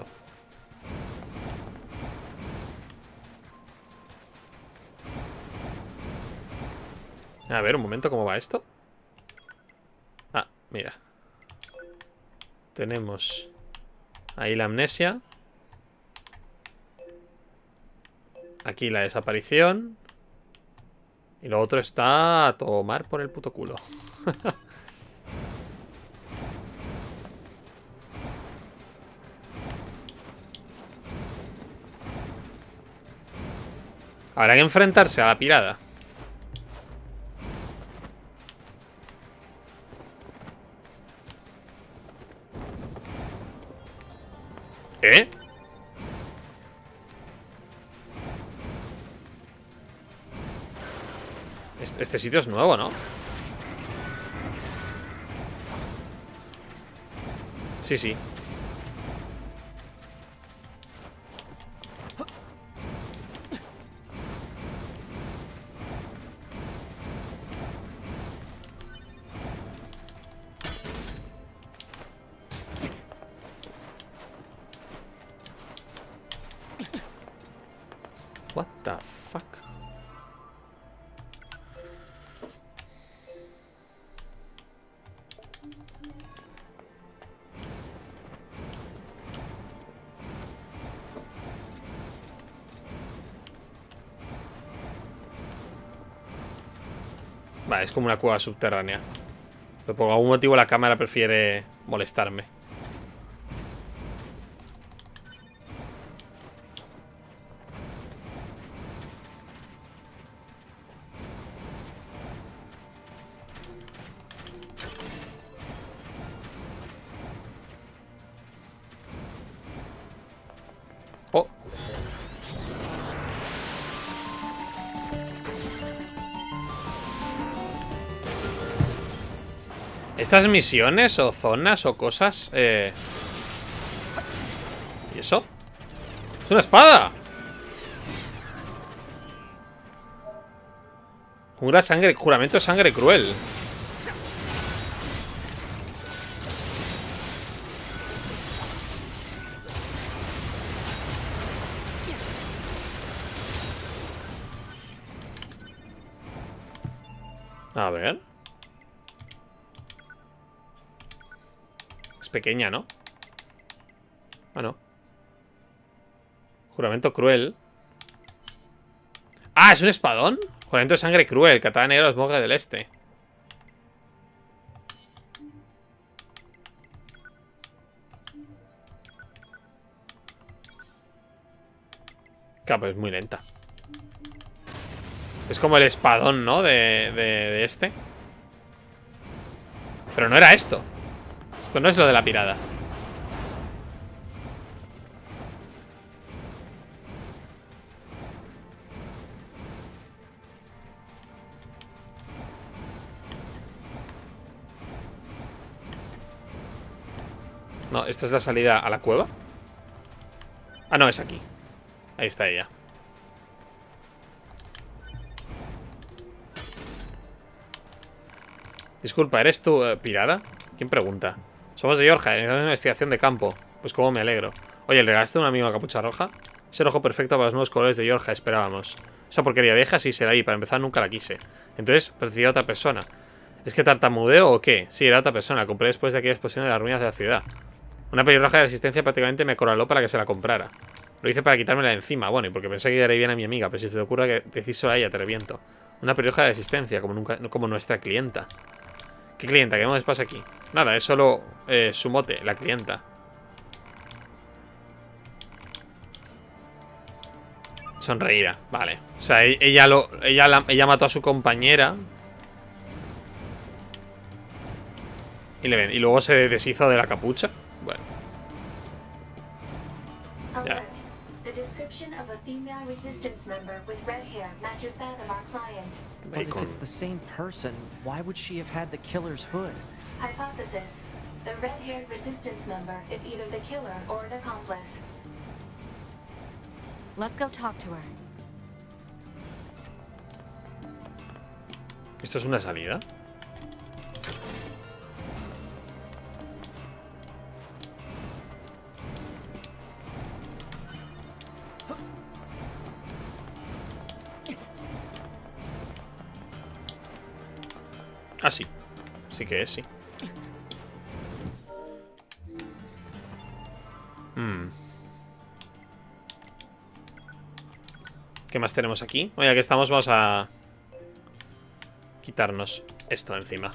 A ver, un momento, ¿cómo va esto? Ah, mira. Tenemos ahí la amnesia. Aquí la desaparición. Y lo otro está a tomar por el puto culo. Habrá que enfrentarse a la pirada. ¿Eh? Este, este sitio es nuevo, ¿no? Sí, sí. Vale, es como una cueva subterránea. Pero por algún motivo la cámara prefiere molestarme. Oh. Estas misiones o zonas o cosas eh... ¿Y eso? ¡Es una espada! Jura sangre, juramento de sangre cruel. A ver. Es pequeña, ¿no? Ah, no. Juramento cruel. Ah, ¿es un espadón? Juramento de sangre cruel. Katana negra de los monjes del este. Claro, pues es muy lenta. Es como el espadón, ¿no? De, de, de este. Pero no era esto. Esto no es lo de la pirada. No, esta es la salida a la cueva. Ah, no, es aquí. Ahí está ella. Disculpa, ¿eres tú, eh, pirada? ¿Quién pregunta? Somos de Georgia, necesitamos una investigación de campo. Pues cómo me alegro. Oye, ¿le regalaste a un amigo la capucha roja? Es el ojo perfecto para los nuevos colores de Georgia, esperábamos. Esa porquería vieja sí será ahí, para empezar nunca la quise. Entonces, prefería a otra persona. ¿Es que tartamudeo o qué? Sí, era otra persona, la compré después de aquella explosión de las ruinas de la ciudad. Una pelirroja de resistencia prácticamente me acorraló para que se la comprara. Lo hice para quitármela de encima, bueno, y porque pensé que haría bien a mi amiga, pero si te ocurre que decís solo a ella, te reviento. Una pelirroja de resistencia, como, nunca, como nuestra clienta. ¿Qué clienta? ¿Qué más pasa aquí? Nada, es solo eh, su mote, la clienta. Sonreída, vale. O sea, ella, lo, ella, la, ella mató a su compañera. Y, le ven, y luego se deshizo de la capucha. Bueno. Ya. The description of a female resistance member with red hair matches that of our client. But if it's the same person, why would she have had the killer's hood? Hypothesis. The red-haired resistance member is either the killer or an accomplice. Let's go talk to her. ¿Esto es una salida? Ah, sí. Sí que es, sí. Hmm. ¿Qué más tenemos aquí? Oye, que estamos, vamos a quitarnos esto de encima.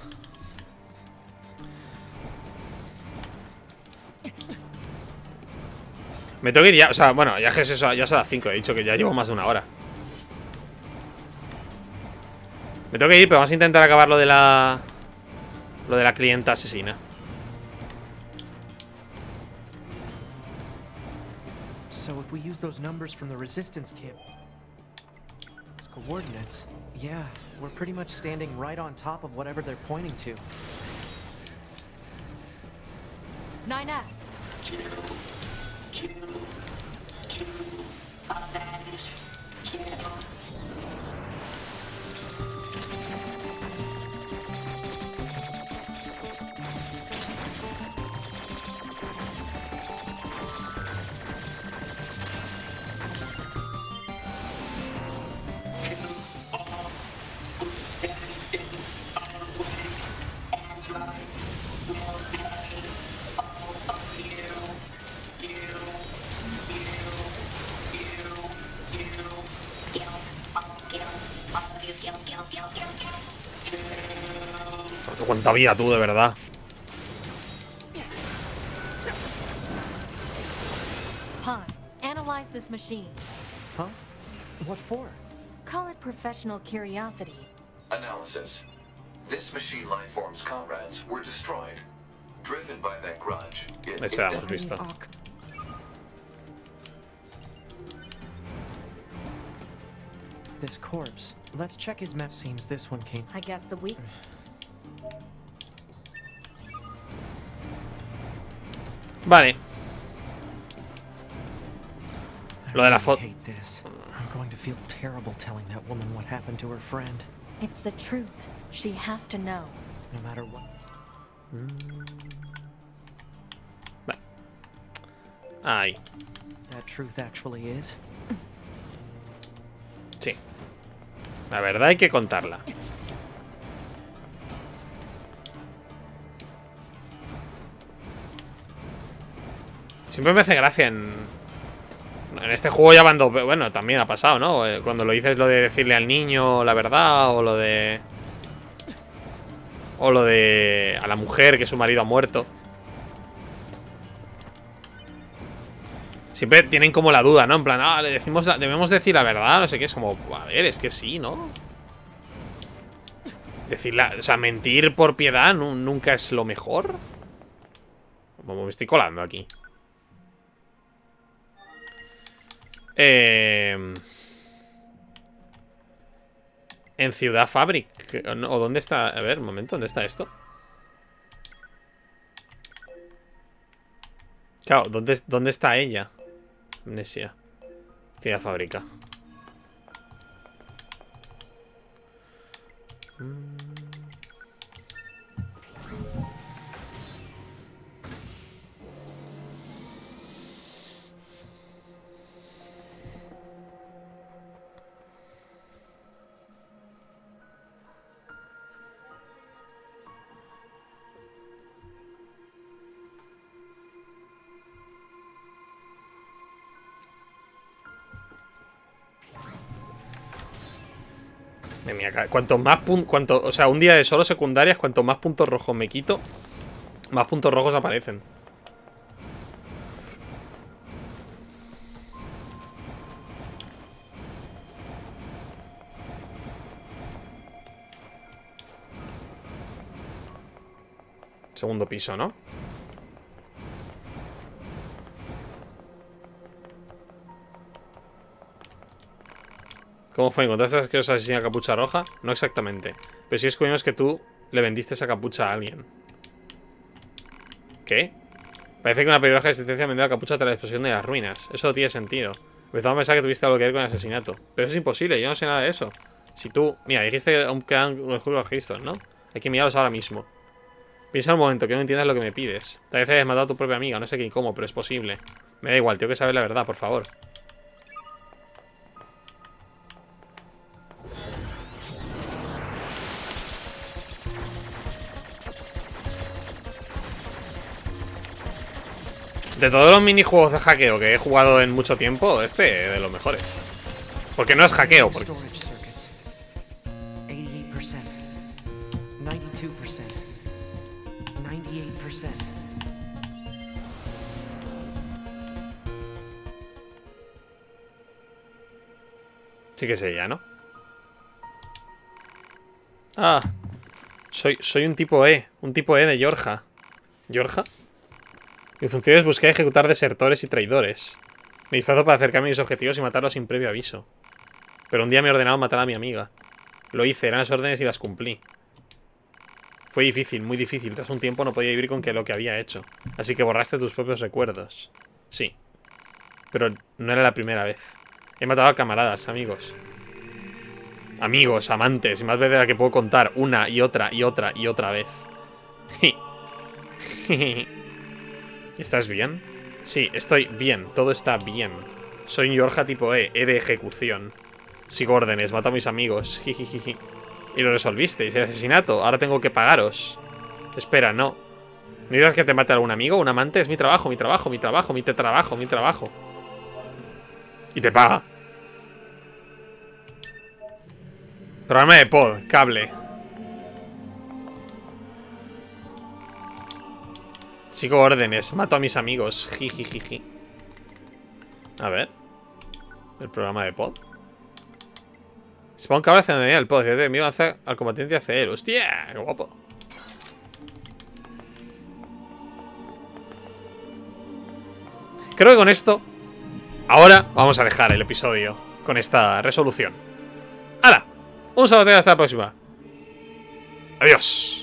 Me tengo que ir ya, o sea, bueno, ya es eso, ya son las cinco. He dicho que ya llevo más de una hora. Me tengo que ir, pero vamos a intentar acabar lo de la... Lo de la clienta asesina. So if we use those numbers from the resistance kit, those coordinates, yeah, we're pretty much standing right on top of whatever they're pointing to. nine S. cuánta vida tú, de verdad. Han, analyze this machine. Huh? What for? Call it professional curiosity. Analysis. This machine lifeform's comrades were destroyed. Driven by that grudge. It, Este it la hemos then- visto. Fuck. This corpse. Let's check his map. Seems this one came. I guess the weak. Vale. Lo de la I foto. hate this. I'm going to feel terrible telling that woman what happened to her friend. It's the truth. She has to know. No matter what. Vale. Ahí. That truth actually is. Sí. La verdad hay que contarla. Siempre me hace gracia en... En este juego ya van dos... Bueno, también ha pasado, ¿no? Eh, Cuando lo dices lo de decirle al niño la verdad, o lo de... O lo de... A la mujer que su marido ha muerto. Siempre tienen como la duda, ¿no? En plan, ah, le decimos la- debemos decir la verdad, no sé qué. Es como, a ver, es que sí, ¿no? Decir la... O sea, mentir por piedad nu- nunca es lo mejor. Como me estoy colando aquí. Eh... En Ciudad Fabric. ¿O dónde está? A ver, un momento, ¿dónde está esto? Claro, ¿dónde, dónde está ella? Amnesia. Ciudad Fábrica. Madre mía, ca- cuanto más puntos, cuanto, o sea, un día de solo secundarias, cuanto más puntos rojos me quito, más puntos rojos aparecen. Segundo piso, ¿no? ¿Cómo fue? ¿Encontraste a asqueroso asesino a capucha roja? No exactamente. Pero sí descubrimos que tú le vendiste esa capucha a alguien. ¿Qué? Parece que una pelirroja de existencia vendió la capucha tras la explosión de las ruinas. Eso no tiene sentido. Empezamos a pensar que tuviste algo que ver con el asesinato. Pero eso es imposible, yo no sé nada de eso. Si tú... Mira, dijiste que aún quedan unos juegos registros, ¿no? Hay que mirarlos ahora mismo. Piensa un momento, que no entiendas lo que me pides. Tal vez hayas matado a tu propia amiga, no sé qué y cómo, pero es posible. Me da igual, tengo que saber la verdad, por favor. De todos los minijuegos de hackeo que he jugado en mucho tiempo, este de los mejores. Porque no es hackeo, porque... Storage circuits. eighty-eight percent. ninety-two percent. ninety-eight percent. Sí que es ella, ¿no? Ah. Soy, soy un tipo E. Un tipo E de Yorja. ¿Yorja? Mi función es buscar y ejecutar desertores y traidores. Me disfrazo para acercarme a mis objetivos y matarlos sin previo aviso. Pero un día me he ordenado matar a mi amiga. Lo hice, eran las órdenes y las cumplí. Fue difícil, muy difícil. Tras un tiempo no podía vivir con que lo que había hecho. Así que borraste tus propios recuerdos. Sí. Pero no era la primera vez. He matado a camaradas, amigos. Amigos, amantes, y más veces de la que puedo contar. Una y otra y otra y otra vez. ¿Estás bien? Sí, estoy bien, todo está bien. Soy un Yorja tipo E, E de ejecución. Sigo órdenes, mato a mis amigos. Jijijiji. Y lo resolvisteis, el asesinato. Ahora tengo que pagaros. Espera, no. ¿No digas que te mate algún amigo? ¿Un amante? Es mi trabajo, mi trabajo, mi trabajo, mi te trabajo, mi trabajo. Y te paga. Programa de pod, cable. Sigo órdenes, mato a mis amigos. Jijijiji. A ver. El programa de pod. Spawn cabra hacia donde venía el pod. Que te envío hacia al combatiente hacia él. ¡Hostia! ¡Qué guapo! Creo que con esto ahora vamos a dejar el episodio con esta resolución. ¡Hala! Un saludo y hasta la próxima. Adiós.